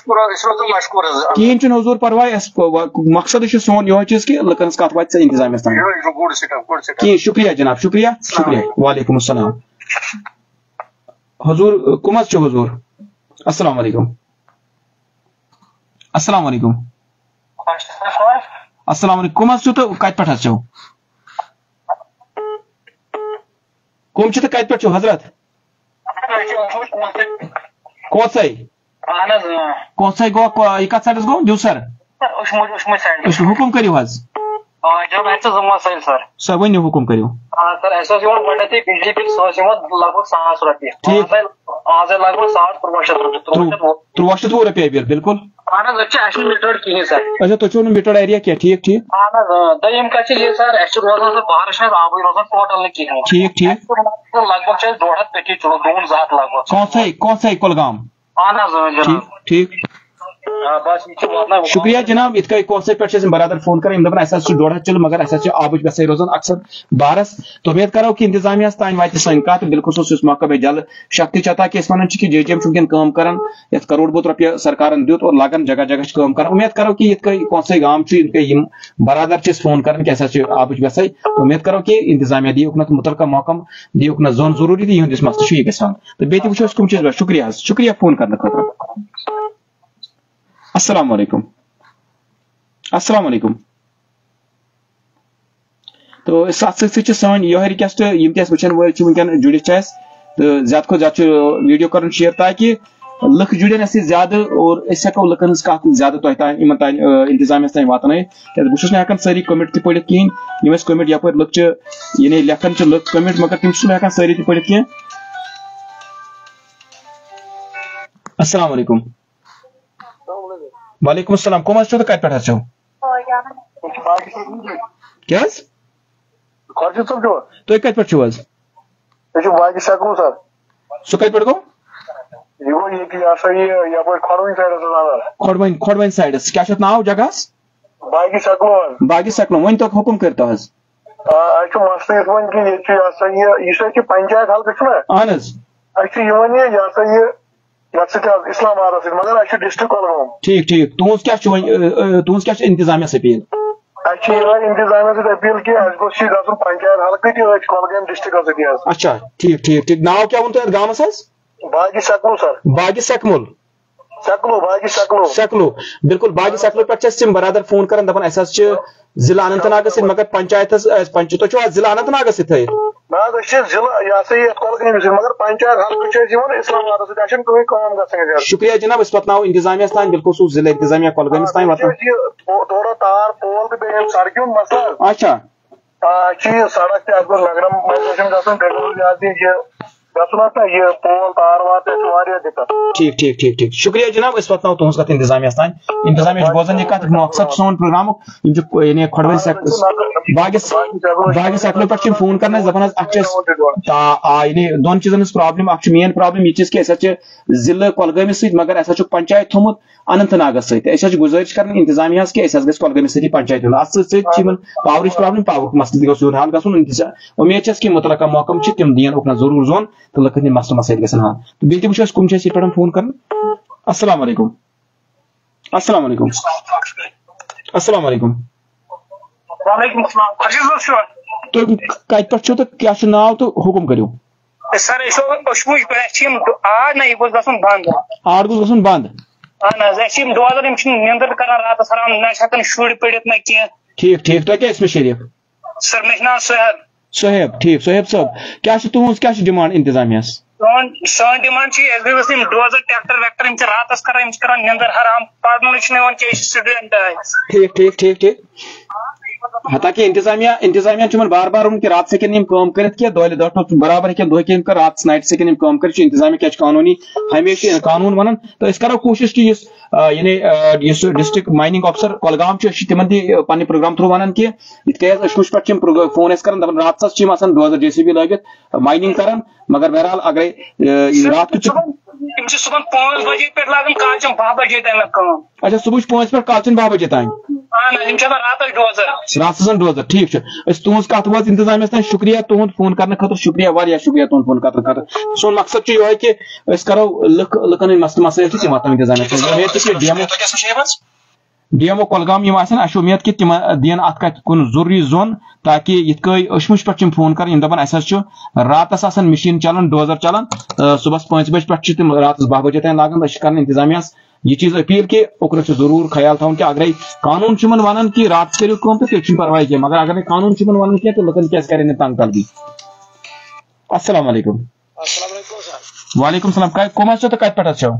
کہین چھ حضور پرواہ مقصد سون یہ چیز کہ لکن ہز کت وات انتظامیہ تین کہین شکریہ جناب شکریہ شکریہ وعلیکم السلام حضور کم حظ حضور السلام علیکم السلام علیکم السلام علیکم کم حظ تو کت پہ حظ کم تو کت پہ حضرت کوسے کوسے گو یہ کت سائڈس گو دیوسر حکم کرو حظ سر ونو حکم کرو سر اس گۄڈنیٚتھٕے بجلی بل سہ لگ بگ ساس رۄپیہِ آز لگ بگ ساڑ ترٛواہ شیٚتھ رۄپیہِ ترٛواہ شیٚتھ وُہ رۄپیہِ بل بالکل اہن حظ أسۍ چھِ اَسہِ چھُنہٕ میٹٲڈ کِہیٖنۍ سر اچھا تُہۍ چھُو نہٕ میٹٲڈ ایریا کینٛہہ ٹھیٖک ٹھیٖک اہن حظ دوٚیِم کتھ چھِ یہِ سر اَسہِ چھُ روزان سُہ بہرس چھُ اَسہِ آبٕے روزان ٹوٹل نہٕ کِہیٖنۍ ٹھیٖک ٹھیٖک لگ بگ چھِ اَسہِ ڈۄڑ ہتھ پیٹھی دوٗن زٕ ہتھ لگ بگ کونسے کونسے کۄلگام اہن حظ جناب ٹھیک بس یہ واتناوان شکریہ جناب ات کونسے پہ برادر فون کران دپان اس ڈوڑ ہتھ چل مگر اس آبچ ویسے روزان اکثر بارس تو امید کرو کہ انتظامیہ تین وات سن کت بالخصوص اس موقع جل شکتی چتا کہ ونان کہ جے جے ایم ونکن کام کران یت کروڑ بوت رۄپیہِ سرکارن دیت اور لاگان جگہ جگہ کام کران امید کرو کہ یت کونسے گام یم برادر فون کران کہ اس آبچ ویسے امید کرو کہ انتظامیہ دیوک نت متعلقہ محکم دیوک نت زون ضروری تہ یہندس مسئلہ یہ گژھان تو بیٚیہِ تہِ وٕچھو أسۍ کم چیز شکریہ شکریہ فون کرنے خٲطرٕ السلام علیکم السلام علیکم تو سات سی سن یہ رکویسٹ یم تہ وچن ول ونکن جڑت تو زیادہ کھت زیادہ ویڈیو کرن شیئر تاکہ لک جڑن اس زیادہ اور اس ہکو لکن ہز کت زیادہ تہ تان یمن تان انتظامیہ تان واتن بہ چھس نہ ہکان ساری کمنٹ تہ پڑھت کہین یم اس کمنٹ یپر لک یعنی لکھن چھ لک کمنٹ مگر تم چھس نہ ہکان ساری تہ پڑھت کہین السلام علیکم وعلیکم السلام کم حظ چھو تو کت پہ چھو کیا حظ خورشید صاحب چھو تُہۍ کتہِ پٮ۪ٹھ چھِو حظ یہ چھُ باقی شکلو سر سُہ کتہِ پٮ۪ٹھ گوٚو یہ گوٚو ییٚتہِ یہ ہسا یہ یپٲرۍ کھۄڈوٕنۍ سایڈس نظر کھۄڈوٕنۍ کھۄڈوٕنۍ سایڈس کیٛاہ چھُ اتھ ناو جگہس باقی شکلو باقی سکلو ؤنۍ تو حکم کٔرتو حظ اچھا مسئلہ یہ ون کہ یہ سا یہ پنچایت حلقہ چھنا اہن حظ اچھا یہ یہ سا یہ یت سا اسلام آباد سی مگر اچھا ڈسٹرک کۄلگوم ٹھیک ٹھیک تہذ کیا تہذ کیا انتظامیہ اپیل اچھا انتظامیہ سی اپیل کہ اس گوٚژھ یہِ گژھُن پنچایت حلقہ تہِ أتھۍ کۄلگامہِ ڈسٹرکس سۭتی حظ اچھا ٹھیک ٹھیک ٹھیک ناو کیا ووٚن تۄہہِ اتھ گامس حظ باغی سکلو سر باغی سکمل سکلو باغی سکلو سکلو بالکل باغی سکلو پہ تم برادر فون کران دپان اس ضلع اننت ناگس سی مگر پنچایت تھی ضلع اننت ناگس سی تھٲیِتھ نہ حظ ضلع یہ سا یہ کۄلگٲمِس سۭتۍ مگر پنچایت حلقہٕ اسلام آبادس سۭتۍ اَسہِ چھنہٕ کٕہٕنۍ کٲم گژھان شکریہ جناب اس واتناو انتظامیہ تام بالکل سُہ ضلع انتظامیہ کۄلگٲمِس تام واتناو تھوڑا تار پول تہٕ بیٚیہِ ییٚمہِ سڑکہِ ہُنٛد مسلہٕ اچھا آ چھِ یہِ سڑک تہِ اَسہِ گوٚژھ نگرم گژھُن گژھُن زیادٕ یہِ گژھُن حظ نہ یہِ پول تار وار تہِ چھُ واریاہ دِقت ٹھیک ٹھیک ٹھیک ٹھیک شکریہ جناب اس واتناو تُہنٛز کتھ انتظامیہ تام انتظامیہ بوزان یہ کتھ مقصد سون پروگرامُک یِم چھِ یعنی کھۄڈوٕنۍ باغس باغ سکلو پہ فون کرنا دپان اتھ یعنی دون چیزن ہز پرابلم اخ مین پرابلم یہ چیز کہ اچھا ضلع کۄلگٲمِس سۭتۍ مگر اَسہِ حظ چھُ پنچایت تھوٚمُت اننت ناگس سۭتۍ أسۍ حظ چھِ گُزٲرِش کران انتظامیہ کہ أسۍ حظ گژھِ کۄلگٲمِس سۭتی پنچایت ہُنٛد اتھ سۭتۍ سۭتۍ چھِ یِمن پاورٕچ پرابلم پاورُک مسلہٕ تہِ گوٚژھ یور حل گژھُن امید چھس کہ متعلقہ محکم چھِ تِم دِیَن اُکن ضروٗر زوٚن تہٕ لُکن ہٕنٛدۍ مسلہٕ مسٲیل گژھن حل تہٕ بیٚیہِ تہِ وٕچھو أسۍ کٕم چھِ اَسہِ ییٚتہِ پٮ۪ٹھ فون کران السلام علیکم السلام علیکم السلام علیکم وعلیکم السلام عزیز چھو تُہۍ کتہِ پٮ۪ٹھ چھِو تہٕ کیٛاہ چھُ ناو تہٕ حُکُم کٔرِو سر یہ اشموج پہ آر نا یہ گوٚژھ گژھُن بند آر گوٚژھ گژھُن بند اہن حظ اَسہِ یِم دوزر یِم چھِنہٕ نیندر کران راتس حرام نہ چھِ ہٮ۪کان شُرۍ پٔرِتھ نہ کینٛہہ ٹھیک ٹھیک تۄہہِ کیٛاہ ٲسمٕژ شریف سر مےٚ چھُ ناو صہیب صہیب ٹھیک صہیب صٲب کیٛاہ چھُ تُہنٛز کیٛاہ چھِ ڈِمانڈ انتظامیہ سون سٲنۍ ڈِمانڈ چھِ اَسہِ گٔژھ یِم ڈوزر ٹریکٹر ویکٹر یِم چھِ راتس کران یِم چھِ کران نیندر حرام پرنہٕ چھِنہٕ یِوان کینٛہہ یہِ چھِ سٹوڈنٹ ٹھیک ٹھیک ٹھیک ٹھیک حتاکہ انتظامیہ انتظامیہ چھ بار بار ون کہ رات سے ہم کام کرت کی دہلہِ دہ برابر ہیٚکن دۄہ کینٛہہ رات نایٹ سے ہم کام کر انتظامیہ کیا قانونی ہمیشہ قانون ونان تو أسۍ کرو کوشش کہ اس یعنی اس ڈسٹرکٹ مائننگ آفیسر کۄلگام تمن تہ پنہ پروگرام تھرو ونان کہ یت کیٛاہ اشمُش پہ فون کران دپان رات راتس ڈوزر جے سی بی لٲگِتھ مائننگ کران مگر بہرحال اگر رات صبح پانچ بجے پہ لاگان کالچن باہ بجے تام اچھا صبح پانچ پہ کالچن باہ بجے تام رات ڈوزر ٹھیک تہذ کت وٲژ انتظامیہ تام شکریہ تہد فون کرنے خاطر شکریہ واریاہ شکریہ تہد فون کرنے خاطر سون مقصد یہ کہ کرو لکن ہند مسلہ مسائل تم واتن انتظامیہ ڈی ایم او کۄلگام یم آسن اَسہِ چھِ امید کہ تم دِن ات کتھ کُن ضروری زون تاکہ یِتھ کٔنۍ اشمُش پٮ۪ٹھ چھِ فون کران یم دپان اَسہِ حظ چھُ راتس آسان مشین چلان ڈوزر چلان صبح پانچ بجے پٮ۪ٹھ چھِ تم راتس باہ بجے تام لاگان أسۍ چھِ کران انتظامیہس یہ چیز اپیل کہ اوکن ضرور خیال تھاؤن کہ اگر قانون ونان کہ رات کرو کم تو تیل پرواہ کی مگر اگر قانون ونان کی تو لکن کیس کریں تنگ طلبی السلام علیکم وعلیکم السلام کم حظ تو کت پہ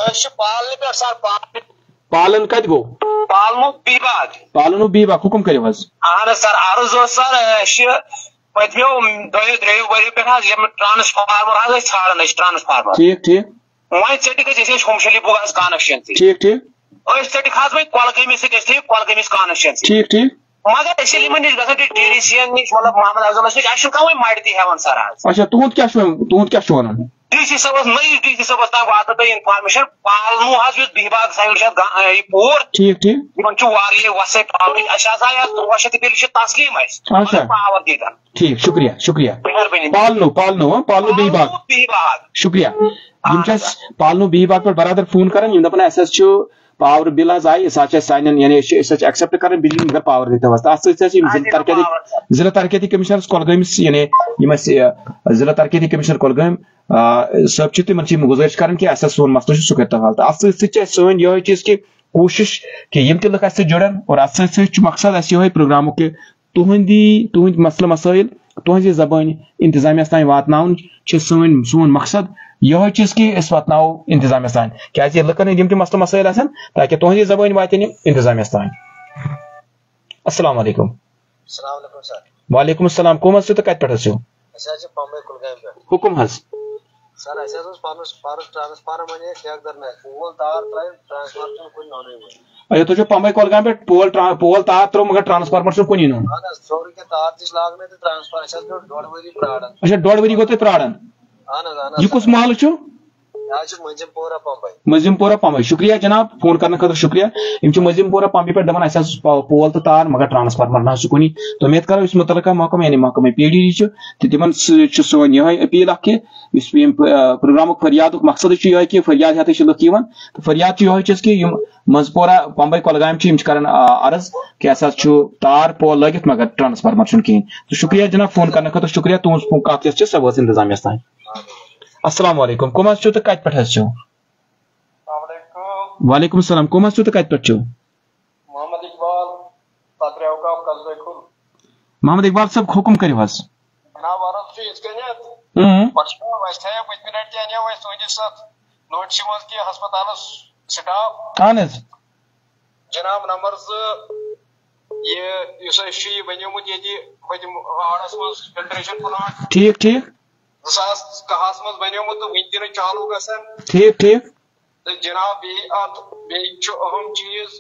پالن کت گو پالن بی باغ حکم کرو حظ اہن سر عرض سر پتمو دۄیو ترٛیٚیو ؤرۍیو پٮ۪ٹھ حظ ٹرانسفارمر حظ ٲسۍ ژھانڈان أسۍ ٹرانسفارمر ٹھیک ٹھیک وۄنۍ ژٔٹِکھ أسۍ أسۍ ٲسۍ ہوم شلی بوگس کانسٹچوینسی ٹھیک ٹھیک أسۍ ژٔٹِکھ حظ وۄنۍ کۄلگٲمِس سۭتۍ أسۍ تھٲیِکھ کۄلگٲمِس کانسٹچوینسی ٹھیک ٹھیک مگر أسۍ ییٚلہِ یِمن نِش گژھان چھِ ڈی ڈی سی یَن نِش مطلب محمد افضلس نِش اَسہِ چھُنہٕ کانٛہہ وۄنۍ مَڑِ تہِ ہٮ۪وان سر حظ اچھا تُہُنٛد کیٛاہ چھُ تُہُنٛد کیٛاہ چھُ وَنان ڈی سی صٲبس نٔیِس ڈی سی صٲبس تام واتنٲو تۄہہِ انفارمیشن پالنو حظ یُس بِہباگ سایڈ چھِ یہِ پوٗر ٹھیک ٹھیک یِمن چھُ واریاہ وسٲے پاورٕچ اَسہِ حظ آیہِ اَتھ تُرٛواہ شیٚتھ بِل چھِ تسلیٖم اَسہِ پاور دیٖتن ٹھیک شکریہ شکریہ مہربٲنی پالنو پالنو پالنو بی باغ بِہباگ شکریہ یم پالنو بی باغ پہ برادر فون کران یم دپان اَسہِ حظ چھُ پاور بل حظ آئی سات سان یعنی ایکسپٹ کران بجلی مگر پاور دیتا ات سی ضلع ترقیاتی ضلع ترقیاتی کمشنرس کۄلگٲمِس یعنی یم ضلع ترقیاتی کمشنر کۄلگٲمۍ صٲب چھِ تمن گزٲرش کران کہ اَسہِ سون مسلہٕ چھُ سُہ کٔرتو حل تو ات سی سن یہ چیز کہ کوشش کہ یم تہِ لُکھ اَسہِ سۭتۍ جُڑن اور ات سی مقصد اَسہِ یہے پروگرامُک کہ تُہندی تُہندۍ مسلہٕ مسٲیل تُہنزِ زبٲنۍ انتظامیہ تام واتناوُن چھُ سٲنۍ سون مقصد یہ چیز کہ أسۍ واتناوو انتظامیہ تام کیازِ لُکن ہٕنٛدۍ یِم تہِ مسلہٕ مسٲیل آسن تاکہ تُہنزِ زبٲنۍ واتن یِم انتظامیہ تام السلام علیکم السلام علیکم سر وعلیکم السلام کم حظ تہٕ کتہِ پٮ۪ٹھ حظ چھِو حکم حظ سر اَسہِ حظ اوس پنُن ٹرانسفارمر اَنے ٹھیکدر نہ پول تار ترٛٲوِتھ ٹرانسفارمر چھُنہٕ کُنہِ نونٕے اچھا تُہۍ چھِو پمبے کۄلگامہِ پٮ۪ٹھ پول پول تار ترٛوو مگر ٹرانسفارمر چھُنہٕ کُنی نوٚن اہن حظ سورُے کینٛہہ تار تہِ چھِ لاگنٲوِتھ تہٕ ٹرانسفارمر اَسہِ حظ پیوٚو ڈۄڈ ؤری پرٛاران اچھا ڈۄڈ ؤری گوٚو تۄہہِ پرٛاران اہن حظ اہن حظ یہِ کُس محلہٕ چھُ مزم پورہ پمبئی شکریہ جناب فون کرنے خاطر شکریہ یم مزم پورہ پمبئی پہ دپان اس پول تو تار مگر ٹرانسفارمر نہ کنی تو امید کرو اس متعلقہ محکمہ یعنی محکمہ پی ڈی ڈی تو تمن سون یہ اپیل اخ کہ اس پروگرام فریاد مقصد یہ کہ فریاد ہتھ لک تو فریاد یہ چیز کہ منزپورہ پمبئی کولگام کران عرض کہ اس تار پول لگت مگر ٹرانسفارمر چھ کہین تو شکریہ جناب فون کرنے خاطر شکریہ تہذ کت یس سب انتظامیہ تین السلام علیکم کم حظ تو کت پہ حظ وعلیکم السلام کم حظ تو کت پہ محمد اقبال محمد اقبال صاحب حکم کرو حظ جناب عرض یہ نوٹس مز کہ ہسپتال سٹاف اہن جناب نمبر زٕ یہ بنیومت یہ واڑس مز فلٹریشن پلانٹ ٹھیک ٹھیک زٕ ساس کہس مز بنیومت تو ونکن چالو گژھان ٹھیک ٹھیک تو جناب بیٚیہِ ات بیٚیہِ اہم چیز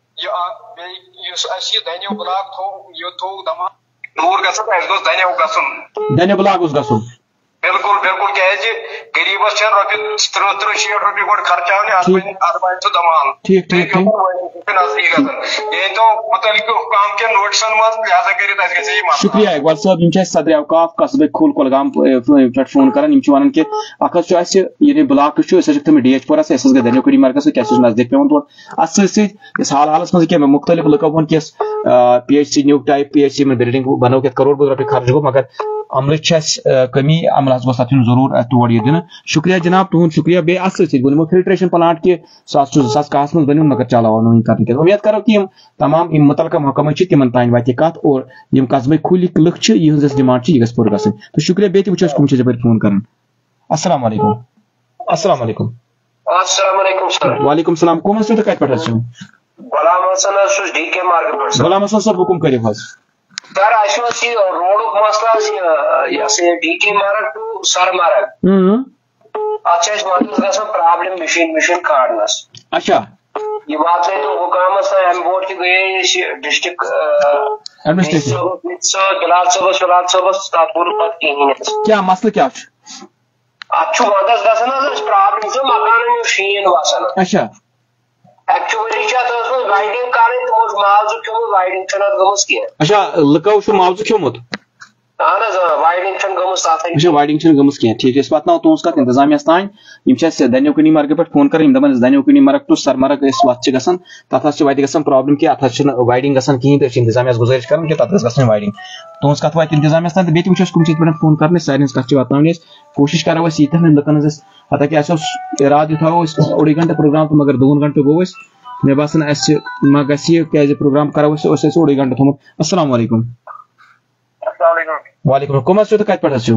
یہ دنیو بلاک تھو یہ تھو دما دور گژھان اس گوٚژھ دنیو گژھُن دنیو بلاک گوٚژھ گژھُن بالکل بالکل کیازِ غریبس چھن رۄپیہِ ترٕہ ترٕہ شیٹھ رۄپیہِ گۄڈٕ خرچاونہِ اتھ بنہِ اتھ بنہِ سُہ دمال ٹھیک ٹھیک نزدیک گژھان یہ تو متعلق حکام کٮ۪ن نوٹسن منٛز لہٰذا کٔرِتھ اَسہِ گژھِ یہِ مسلہٕ شکریہ اقبال صاحب یم صدر اوقاف قصبے کھول کولگام پہ فون کران یم ونان کہ اخ یعنی بلاک تھم ڈی ایچ پورس اس گئی دنیو کڑی مرکز کیا نزدیک پیون تور ات ست حال حالس مز کیا مختلف لکو وون کہ P H C new type P H C میں بلڈنگ بنو کہ کروڑ بہت روپیے خرچ گو مگر عمل کمی عمل گوس ات ضرور تور یہ دن شکریہ جناب تہد شکریہ بیٚیہِ ات ست ونمو فلٹریشن پلانٹ کہ سہ زٕ ساس کہس مز بنو مگر چلاو کرنے کی امید کرو کہ تمام متعلقہ محکمہ تمن تان واتہ کت اور یم قصبے کھلک لک یہ ڈیمانڈ یہ گھس پور گھن تو شکریہ بیٚیہِ تہِ وٕچھو أسۍ کٕم چھِ یپٲرۍ فون کران السلام علیکم السلام علیکم السلام علیکم سر وعلیکم السلام کم حظ تہٕ کتہِ پٮ۪ٹھ حظ چھِو غلام حسن حظ چھُس ڈی کے مارکیٹ پٮ۪ٹھ غلام حسن صٲب حکم کٔرِو حظ سر اَسہِ اوس یہِ روڈُک مسلہٕ حظ یہِ ہسا یہِ ڈی کے مارگ ٹُو سرمرگ اتھ چھِ اَسہِ منٛزس گژھان پرابلم مشیٖن مشیٖن کھارنس اچھا یہ واتنٲے تو حکامس تام امہِ برونٛٹھ تہِ گٔیے أسۍ ڈسٹرک بلال صٲبس بلال صٲبس تتھ ووٚنُن پتہٕ کِہیٖنۍ کیٛاہ مسلہٕ کیٛاہ چھُ اتھ چھُ ونٛدس گژھان حظ اَسہِ پرابلم چھِ مکانن یُس شیٖن وسان اچھا ایکچُؤلی چھِ اتھ ٲسمٕژ وایڈنگ کرٕنۍ تِمو اوس معاوضہٕ کھیوٚمُت وایڈنگ چھنہٕ اتھ گٔمٕژ کینٛہہ اچھا لُکو چھُ معاوضہٕ کھیوٚمُت اہن حظ وایڈنگ چھنہٕ گٔمٕژ تتھ اچھا وایڈنگ چھنہٕ گٔمٕژ کینٛہہ ٹھیٖک أسۍ واتناوو تُہنٛز کتھ انتظامیہس تانۍ یِم چھِ اَسہِ دنیو کنی مرگہٕ پٮ۪ٹھ فون کران یِم دپان دنیو کنی مرگ ٹُو سرمرگ أسۍ وتھ چھِ گژھان تتھ حظ چھِ وتہِ گژھان پرابلم کہِ اتھ حظ چھِنہٕ وایڈنگ گژھان کِہینۍ تہٕ أسۍ چھِ انتظامیہس گُزٲرِش کران کہِ تتھ گژھِ گژھٕنۍ وایڈنگ تُہنٛز کتھ واتہِ انتظامیہس تانۍ تہٕ بیٚیہِ تہِ وٕچھو أسۍ کٕم چھِ یِتھ پٲٹھۍ فون کران سارنٕے ہٕنٛز کتھ چھِ واتناونہِ أسۍ کوٗشِش کرو أسۍ ییٖتیاہن لُکن ہٕنٛز أسۍ حتاکہِ اَسہِ اوس ارادٕ یہِ تھاوو أسۍ اوٚڑُے گنٹہٕ پروگرام تہٕ مگر دۄن گنٹہٕ گوٚو أسۍ مےٚ باسان اَسہِ ما گژھِ یہِ کیازِ پروگرام کرو أسۍ اوس اَسہِ اوٚڑُے گنٹہٕ تھوٚمُت السلام علیکم وعلیکم کم حظ چھِو تہٕ کتہِ پٮ۪ٹھ حظ چھِو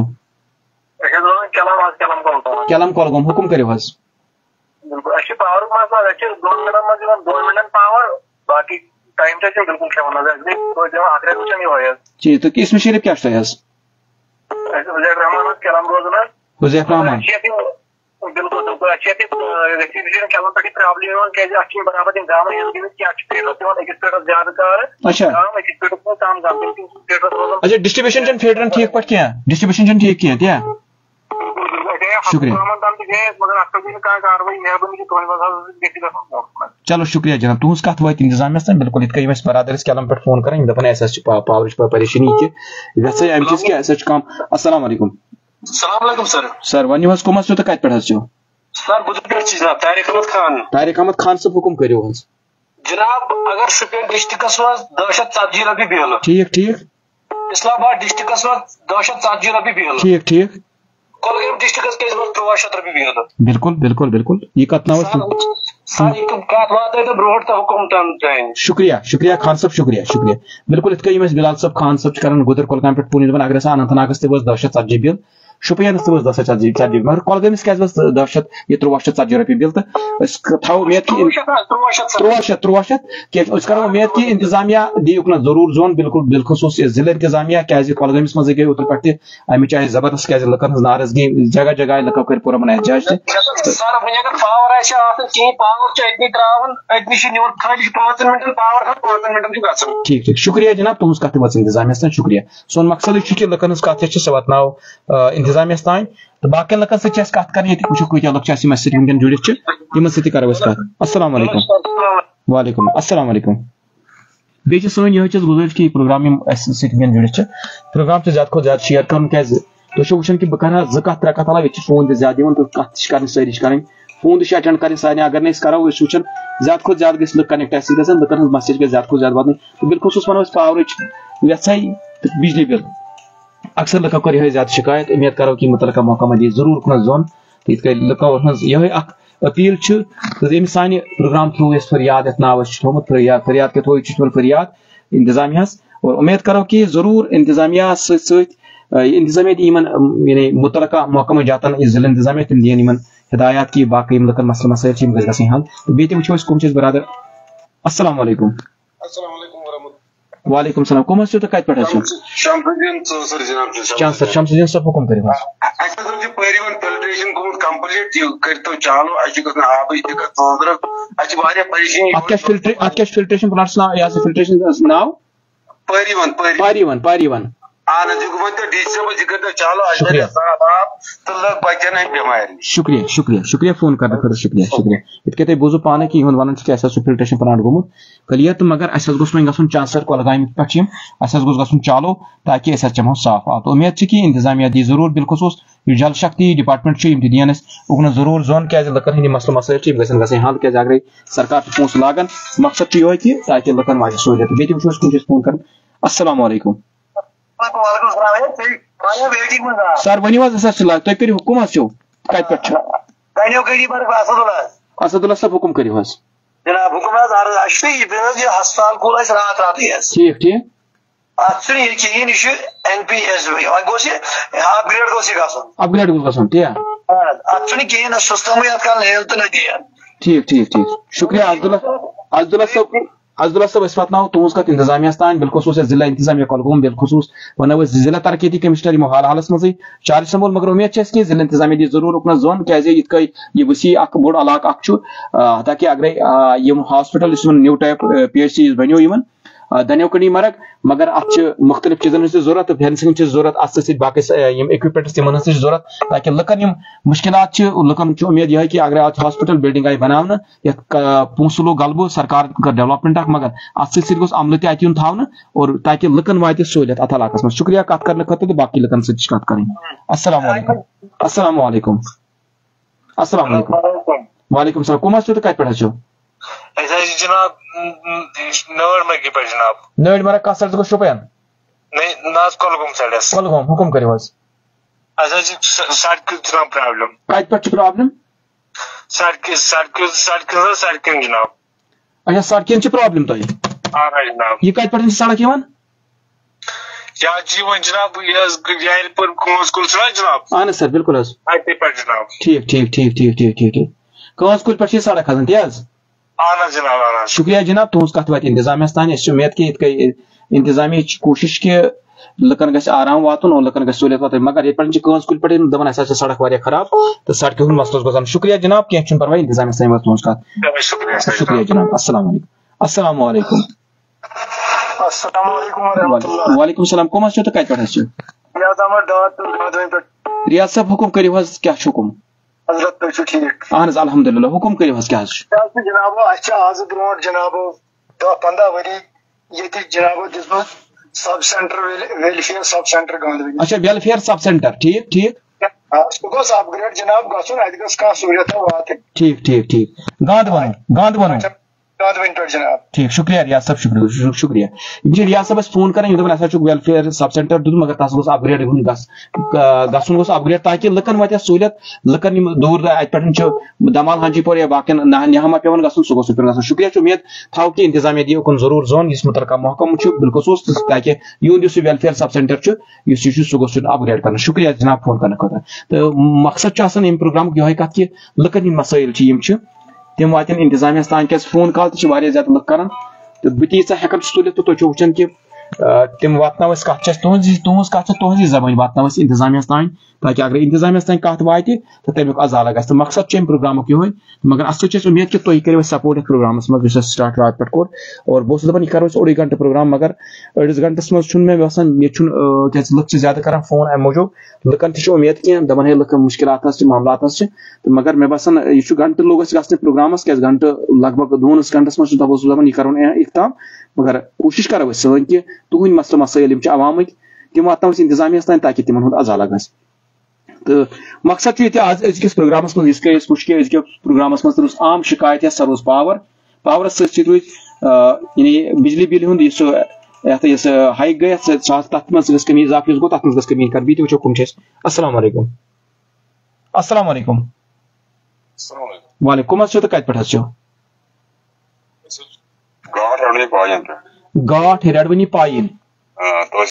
کیلم کۄلگوم حکم کٔرِو حظ بالکل اَسہِ چھُ پاورُک مسلہٕ اَسہِ چھِ دۄن مِنٹن منٛز یِوان دۄن مِنٹن پاور باقٕے ٹایم چھِ أسۍ بالکل کھٮ۪وان حظ اَسہِ گٔے توتہِ دِوان اکھ رٮ۪تھ وٕچھان یِہوے حظ ٹھیٖک تہٕ اسمِ شریٖف کیٛاہ چھُ تۄہہِ حظ اَسہِ چھُ حُزیف رحمان حظ کیلم روزان حظ حُزیف رحمان بالکل بالکل اَسہِ چھِ ییٚتہِ ریٚفرِجریشن کیلم پٮ۪ٹھٕے پرابلم یِوان کیازِ اَتھ چھِنہٕ برابر تِم گامن یِم گٔمٕتۍ کینٛہہ اَتھ چھُ فیٖڈرس یِوان أکِس پیٹس زیادٕ کارٕ گام أکِس پیٹس منٛز کم گام تِم چھِ فیٖڈرس روزان اچھا ڈسٹربیوشن چھنہٕ فیٖڈرن ٹھیٖک پٲٹھۍ کینٛہہ ڈسٹربیوشن چھنہٕ ٹھیٖک کینٛہہ تیا شکریہ چلو شکریہ جناب تہذ کت وات انتظامیہ تام بالکل یت کن برادر کیلم پہ فون کران دپان اَسہِ پاورٕچ پریشٲنی کہ یژھے امہِ چیٖز کہِ اَسہِ چھُ کم السلام علیکم السلام علیکم سر سر ؤنِو حظ کم حظ چھِو تہٕ کتہِ پٮ۪ٹھ حظ چھِو سر بہٕ پٮ۪ٹھ چھُس جناب طارق احمد خان طارق احمد خان صٲب حکم کٔرِو حظ جناب اگر شُپین ڈسٹرکس منٛز دہ شیٚتھ ژتجی رۄپیہِ بِل ٹھیٖک ٹھیٖک اسلام آباد ڈسٹرکس منٛز دہ شیٚتھ ژتجی رۄپیہِ بِل ٹھیٖک ٹھیٖک کۄلگٲمۍ ڈسٹرکس کیٛازِ منٛز ترٛواہ شیٚتھ رۄپیہِ بِل بالکل بالکل بالکل یہ کتھ ناو سر یہِ کتھ واتنٲے تہٕ برونٛٹھ تہٕ حُکُم تام شکریہ شکریہ خان صٲب شکریہ شکریہ بالکل یِتھ کٔنۍ یِم اَسہِ بلال صٲب خان صٲب چھِ کران گُدر کۄلگامہِ پٮ۪ٹھ فون دپان اگر ہسا اننت ناگس تہِ ؤژھ دہ شیٚتھ ژتجی بِل شُپینس تہِ ؤژھ دہ شیٚتھ ژتجی ژتجی مگر کۄلگٲمِس کیٛازِ ؤژھ دہ شیٚتھ یہِ ترٛواہ شیٚتھ ژتجی رۄپیہِ بِل تہٕ أسۍ تھاوو اُمید کہِ ترٛواہ شیٚتھ ترٛواہ شیٚتھ کیٛازِ أسۍ کرو اُمید کہِ انتظامیہ دِیُکھ نہٕ ضروٗر زوٚن بالکل بالخصوٗص ضلع انتظامیہ کیٛازِ کۄلگٲمِس منٛزٕے گٔے اوترٕ پٮ۪ٹھ تہِ امِچ آیہِ زبردست کیٛازِ لُکن ہٕنٛز ناراضگی جگہ جگہ آیہِ لُکو کٔرۍ پوٗرٕ احتجاج تہِ سر وۄنۍ اگر پاور آسہِ آسان کِہیٖنۍ پاور چھُ اَتنٕے تراوان اَتنٕے چھُ نِوان خٲلی چھُ پانٛژن مِنٹن پاور کھسان پانٛژن مِنٹن چھُ گژھان ٹھیٖک ٹھیٖک شکریہ جناب تُہنٛز کتھ تہِ وٲژ انتظامیہس تام شکریہ سون مقصد چھُ کہِ لُکن ہٕنٛز کتھ یۄس چھِ سۄ واتناوو انتظامیہ تان تو باقی لکن سی کت کر وچو کتیا لک ونکن جڑت تمن سی کرو کت السلام علیکم وعلیکم السلام علیکم بیٚیہِ چھِ سٲنۍ یِہوٚے چھِ گُزٲرِش کہِ یہِ پروگرام یِم اَسہِ سۭتۍ وٕنکٮ۪ن جُڑِتھ چھِ پروگرام چھِ زیادٕ کھۄتہٕ زیادٕ شِیر کَرُن کیٛازِ تُہۍ چھِو وٕچھان کہِ بہٕ کَرٕ ہا زٕ کَتھ ترٛےٚ کَتھ علاوٕ ییٚتہِ چھِ فون تہِ زیادٕ یِوان تہٕ کَتھ تہِ چھِ کَرٕنۍ سٲری چھِ کَرٕنۍ فون تہِ چھِ اٮ۪ٹٮ۪نٛڈ کَرٕنۍ سارنٕے اگر نہٕ أسۍ کَرو أسۍ وٕچھان زیادٕ کھۄتہٕ زیادٕ گژھِ لُکھ کَنٮ۪کٹ اَسہِ سۭتۍ گژھن لُکَن ہٕنٛز مسیج گژھِ زیادٕ کھۄتہٕ زیادٕ واتٕنۍ تہٕ بالخصوٗص وَنو أسۍ پاورٕچ یَژھاے تہٕ بِجلی بِل اکثر لُکو کوٚر یِہوٚے زیادٕ شِکایت اُمید کَرو کہِ مُتعلقہ محکمہ دِیہِ ضروٗر کُنَتھ زوٚن تہٕ یِتھ کٔنۍ لُکو ہٕنٛز یِہوٚے اکھ أپیٖل چھِ تہٕ ییٚمہِ سانہِ پروگرام تھرٛوٗ أسۍ فریاد یَتھ ناو اَسہِ چھُ تھوٚمُت فریاد فریاد کے تھرٛوٗ چھُ تھوٚمُت فریاد انتظامیہس اور امید کرو کہ ضرور انتظامیہ ست ست انتظامیہ دی یعنی متعلقہ محکمہ جاتن ضلع انتظامیہ تم دین یمن ہدایات کی باقی لکن مسئلہ مسائل چھ گژھِ گژھٕنۍ حل تہٕ بیٚیہِ تہِ وٕچھو أسۍ کٕم چھِ أسۍ برادر السلام علیکم السلام علیکم ورحمۃ وعلیکم السلام کٕم حظ چھِو تہٕ کتہِ پٮ۪ٹھ حظ چھِو شمسُدیٖن ژوسر جناب چانسر شمسُدیٖن صٲب حُکم کٔرِو حظ اَسہِ ہسا چھُ پٲرِوَن فلٹریشن گوٚمُت کمپلیٖٹ یہِ کٔرۍتو چالو اَسہِ چھُ گژھان آبٕچ دِقت ژوٚدرٕ اَسہِ چھِ واریاہ پریشٲنی اتھ کیٛاہ چھُ فلٹر اتھ کیٛاہ چھُ فلٹریشن پلانٹس ناو یہِ ہسا فلٹریشن ناو پٲرِوَن پاریون پاریون اہن حظ یہِ گوٚمُت ڈی سی صٲبس یہِ کٔرۍتو چالو اَسہِ واریاہ صاف آب تہٕ لُکھ بچن اَمہِ بٮ۪مارِ نِش شُکریہ شُکریہ شُکریہ فون کرنہٕ خٲطرٕ شُکریہ شُکریہ یِتھ کٔنۍ تۄہہِ بوٗزوٕ پانہٕ کہِ یِہُنٛد وَنُن چھُ کہِ اَسہِ حظ چھُ فلٹریشن پلانٹ گوٚمُت کٔلیر تہٕ مگر اَسہِ حظ گوٚژھ وۄنۍ گژھُن چانسر کۄلگامہِ پٮ۪ٹھ چھِ یِم اَسہِ حظ گوٚژھ گژھُن چالو تاکہِ أسۍ حظ چٮ۪مہو صاف آب تہٕ اُمید چھِ کہِ انتظامیہ دی ضروٗر بالخصوٗص یُس جل شکتی ڈپارٹمنٹ چھُ یِم تہِ دِیَن اَسہِ اُکنُے ضروٗر زوٚن کیٛازِ لُکن ہٕنٛدۍ مسلہٕ مسٲیل چھِ یِم گژھن گژھٕنۍ حل کیٛازِ اگرے سرکار چھِ پونٛسہٕ لاگان مقصد چھُ یِہوٚے کہِ تاکہِ لُکن واتہِ سہوٗلیت بیٚیہِ تہِ وٕچھو أسۍ کُنہِ چھِ أسۍ فون کران السلام علیکم سر ؤنِو حظ أسۍ حظ چھِ لاگ تُہۍ کٔرِو حُکم حظ چھِو کتہِ پٮ۪ٹھ چھُ اسد اللہ صٲب حُکم کٔرِو حظ جناب حُکم حظ عرض اَسہِ چھُ یہِ ہسپتال کھوٗل اَسہِ راتھ راتٕے حظ ٹھیٖک ٹھیٖک اتھ چھُنہٕ یہِ کِہیٖنۍ یہِ چھُ این پی ایس وۄنۍ گوٚژھ یہِ اپ گریڈ گوٚژھ یہِ گژھُن اپ گریڈ گوٚژھ گژھُن تی اتھ چھُنہٕ کِہیٖنۍ نہٕ سُستمٕے اتھ کال نیل تہٕ ندی ٹھیٖک ٹھیٖک ٹھیٖک شُکریہ عبداللہ عبداللہ صٲب عبداللہ صٲب أسۍ واتناوو تُہنٛز کتھ انتظامیہ تام بالخصوٗص ضلع انتظامیہ کۄلگوم بالخصوٗص ونو أسۍ ضلع ترقیتی کمشنر یِمو حال حالس منٛزٕے چارج سمبول مگر اُمید چھِ اَسہِ کہِ ضلع انتظامیہ دی ضروٗر اُکنتھ زوٚن کیٛازِ یِتھ کٔنۍ یہِ ؤسیع اکھ بوٚڑ علاقہٕ اکھ چھُ تاکہِ اگرے یِم ہاسپٹل یُس یِمن new type P H C یُس بنیو یِمن دنیو کنی مرگ مگر اتھ چھِ مختلف چیٖزن ہٕنٛز تہِ ضروٗرت تہٕ فینسنگ چھِ ضروٗرت اتھ سۭتۍ سۭتۍ باقٕے یِم اِکوپمنٹس تِمن ہٕنٛز تہِ چھِ ضروٗرت تاکہِ لُکن یِم مُشکلات چھِ لُکن چھُ اُمید یِہوٚے کہِ اگرے اتھ ہاسپٹل بلڈنگ آیہِ بناونہٕ یتھ پونٛسہٕ لوٚگ غلبہٕ سرکار کٔر ڈیولپمنٹ اکھ مگر اتھ سۭتۍ سۭتۍ گوٚژھ عملہٕ تہِ اتہِ یُن تھاونہٕ اور تاکہِ لُکن واتہِ سہوٗلیت اتھ علاقس منٛز شُکریہ کتھ کرنہٕ خٲطرٕ تہٕ باقٕے لُکن سۭتۍ چھِ کتھ کرٕنۍ السلام علیکم السلام علیکم السلام علیکم وعلیکم السلام کٕم حظ چھِو تہٕ کتہِ پٮ۪ٹھ حظ چھِو جناب نٲر مرگہِ پٮ۪ٹھ جناب نٲرۍ مرگ کتھ سایڈس گوٚو شوپیان نہ حظ کۄلگوم سایڈس کۄلگوم حُکم کٔرِو حظ اَسہِ حظ چھِ سڑکہِ جناب پرابلم کتہِ پٮ۪ٹھ چھِ پرابلم سڑکہِ سڑکہِ سڑکہِ حظ سڑکہِ جناب اچھا سڑکہِ چھِ پرابلم تۄہہِ اہن حظ جناب یہِ کتہِ پٮ۪ٹھ چھِ سڑک یِوان یہِ حظ چھِ یِوان جناب یہِ حظ یارِ پوٗر کٲنٛس کُل چھُنہ جناب اہن حظ سر بالکل حظ اَتے پٮ۪ٹھ جناب ٹھیٖک ٹھیٖک ٹھیٖک ٹھیٖک ٹھیٖک ٹھیٖک ٹھیٖک کٲنٛس کُلۍ پٮ۪ٹھ چھِ یہِ سڑک کھسان تی حظ اہن حظ جناب اہن حظ شُکریہ جناب تُہنٛز کتھ واتہِ انتظامیہس تانۍ أسۍ چھِ اُمید کہِ یِتھ کٔنۍ انتظامیہٕچ کوٗشش کہِ لُکن گژھِ آرام واتُن اور لُکن گژھِ سہوٗلیت واتٕنۍ مگر ییٚتہِ پٮ۪ٹھ چھِ کٲنٛس کُلۍ پٮ۪ٹھ دپان اَسہِ حظ چھِ سڑک واریاہ خراب تہٕ سڑکہِ ہُنٛد مسلہٕ اوس گژھان شُکریہ جناب کینٛہہ چھُنہٕ پرواے انتظامیہس تانۍ وٲژ تُہنٛز کتھ شُکریہ جناب السلام علیکم السلام علیکم السلام علیکم وعلیکم السلام کٕم حظ چھِو تہٕ کتہِ پٮ۪ٹھ حظ چھِو ریاض احمد ڈار ریاض صٲب حُکم کٔرِو حظ کیٛاہ چھُ حُکم حضرت تُہۍ چھِو ٹھیٖک اہن حظ الحمدللہ حُکم کٔرِو حظ کیٛاہ حظ چھُ جناب اَسہِ چھِ آز برونٛٹھ جناب دہ پنٛداہ ؤری ییٚتہِ جناب دِژمٕژ sub centre welfare sub centre Ganderbal اچھا ویلفیر سب سینٹر ٹھیٖک ٹھیٖک سُہ گوٚژھ اپ گریڈ جناب گژھُن اتہِ گٔژھ کانٛہہ سہوٗلیتا واتٕنۍ ٹھیٖک ٹھیٖک ٹھیٖک گاندربل گاندربل گاندربل پٮ۪ٹھ جناب ٹھیٖک شُکریہ ریاض صٲب شُکریہ شُکریہ یِم چھِ ریاض صٲبس فون کران یِم دپان اَسہِ حظ چھُ ویلفیر سب سینٹر دیُتمُت مگر تتھ گوٚژھ اپ گریڈ گژھُن گوٚژھ اپ گریڈ تاکہِ لُکن واتہِ ہا سہوٗلیت لُکن یِم دوٗر اتہِ پٮ۪ٹھ چھِ دمال ہانجی پور یا باقین نہما پیوان گژھُن سُہ گوٚژھ یپٲرۍ گژھُن شُکریہ چھُ اُمید تھاو کہِ انتظامیہ دِیہِ اُکُن ضروٗر زوٚن یُس مُتعلقہ محکمہٕ چھُ بالخصوٗص تاکہِ یِہُنٛد یُس یہِ ویلفیر سب سینٹر چھُ یُس یہِ چھُ سُہ گوٚژھ یُن اپ گریڈ کرنہٕ شُکریہ جناب فون کرنہٕ خٲطرٕ تہٕ مقصد چھُ آسان اَمہِ پروگرامُک یِہوٚے کتھ کہِ لُکن ہٕنٛدۍ مسٲیل چھِ یِم چھِ تِم واتن انتظامیہس تانۍ کیٛازِ فون کال تہِ چھِ واریاہ زیادٕ لُکھ کران تہٕ بہٕ تہِ ییٖژاہ ہٮ۪کان چھُس تُلِتھ تہٕ تُہۍ چھِو وٕچھان کہِ تم واتنو کت تہذ تہذ کت تہذی زبان واتنو انتظامیہ تان تاکہ اگر انتظامیہ تان کت واتہ تو تمیک ازالہ گھس تو مقصد چھ پروگرامک یہ مگر ات چھ امید کہ تھی کرو سپورٹ پروگرامس مز سٹارٹ رات پہ کور اور بہت دپان یہ کرو اوڑی گھنٹہ پروگرام مگر أڑس گھنٹس مز مے باسان یہ لک زیادہ کران فون امہ موجود لکن تہ امید کی دپان ہے لکھ مشکلات معاملات تو مگر مے باسان یہ گھنٹہ لوگ گھنے پروگرامس کی گھنٹہ لگ بھگ دونس گھنٹس مز دپس دپان یہ کرو اختتام مگر کوشش کرو سن کہ تہند مسئلہ مسائل عوامک تم واتنو انتظامیہ تان تاکہ تمن ہند ازالہ گھس تو مقصد یہ آج ازکس پروگرامس مز اس اس وچ کہ ازکس پروگرامس مز روز عام شکایت یا سر روز پاور پاورس سی روز یعنی بجلی بل ہند اس ہائک گئی تک مز گھس کمی اضافہ گو تک مز گھس کمی کر بیت وچو کم السلام علیکم السلام علیکم وعلیکم السلام تو کت پہ گاٹ ہیرڈونی پائن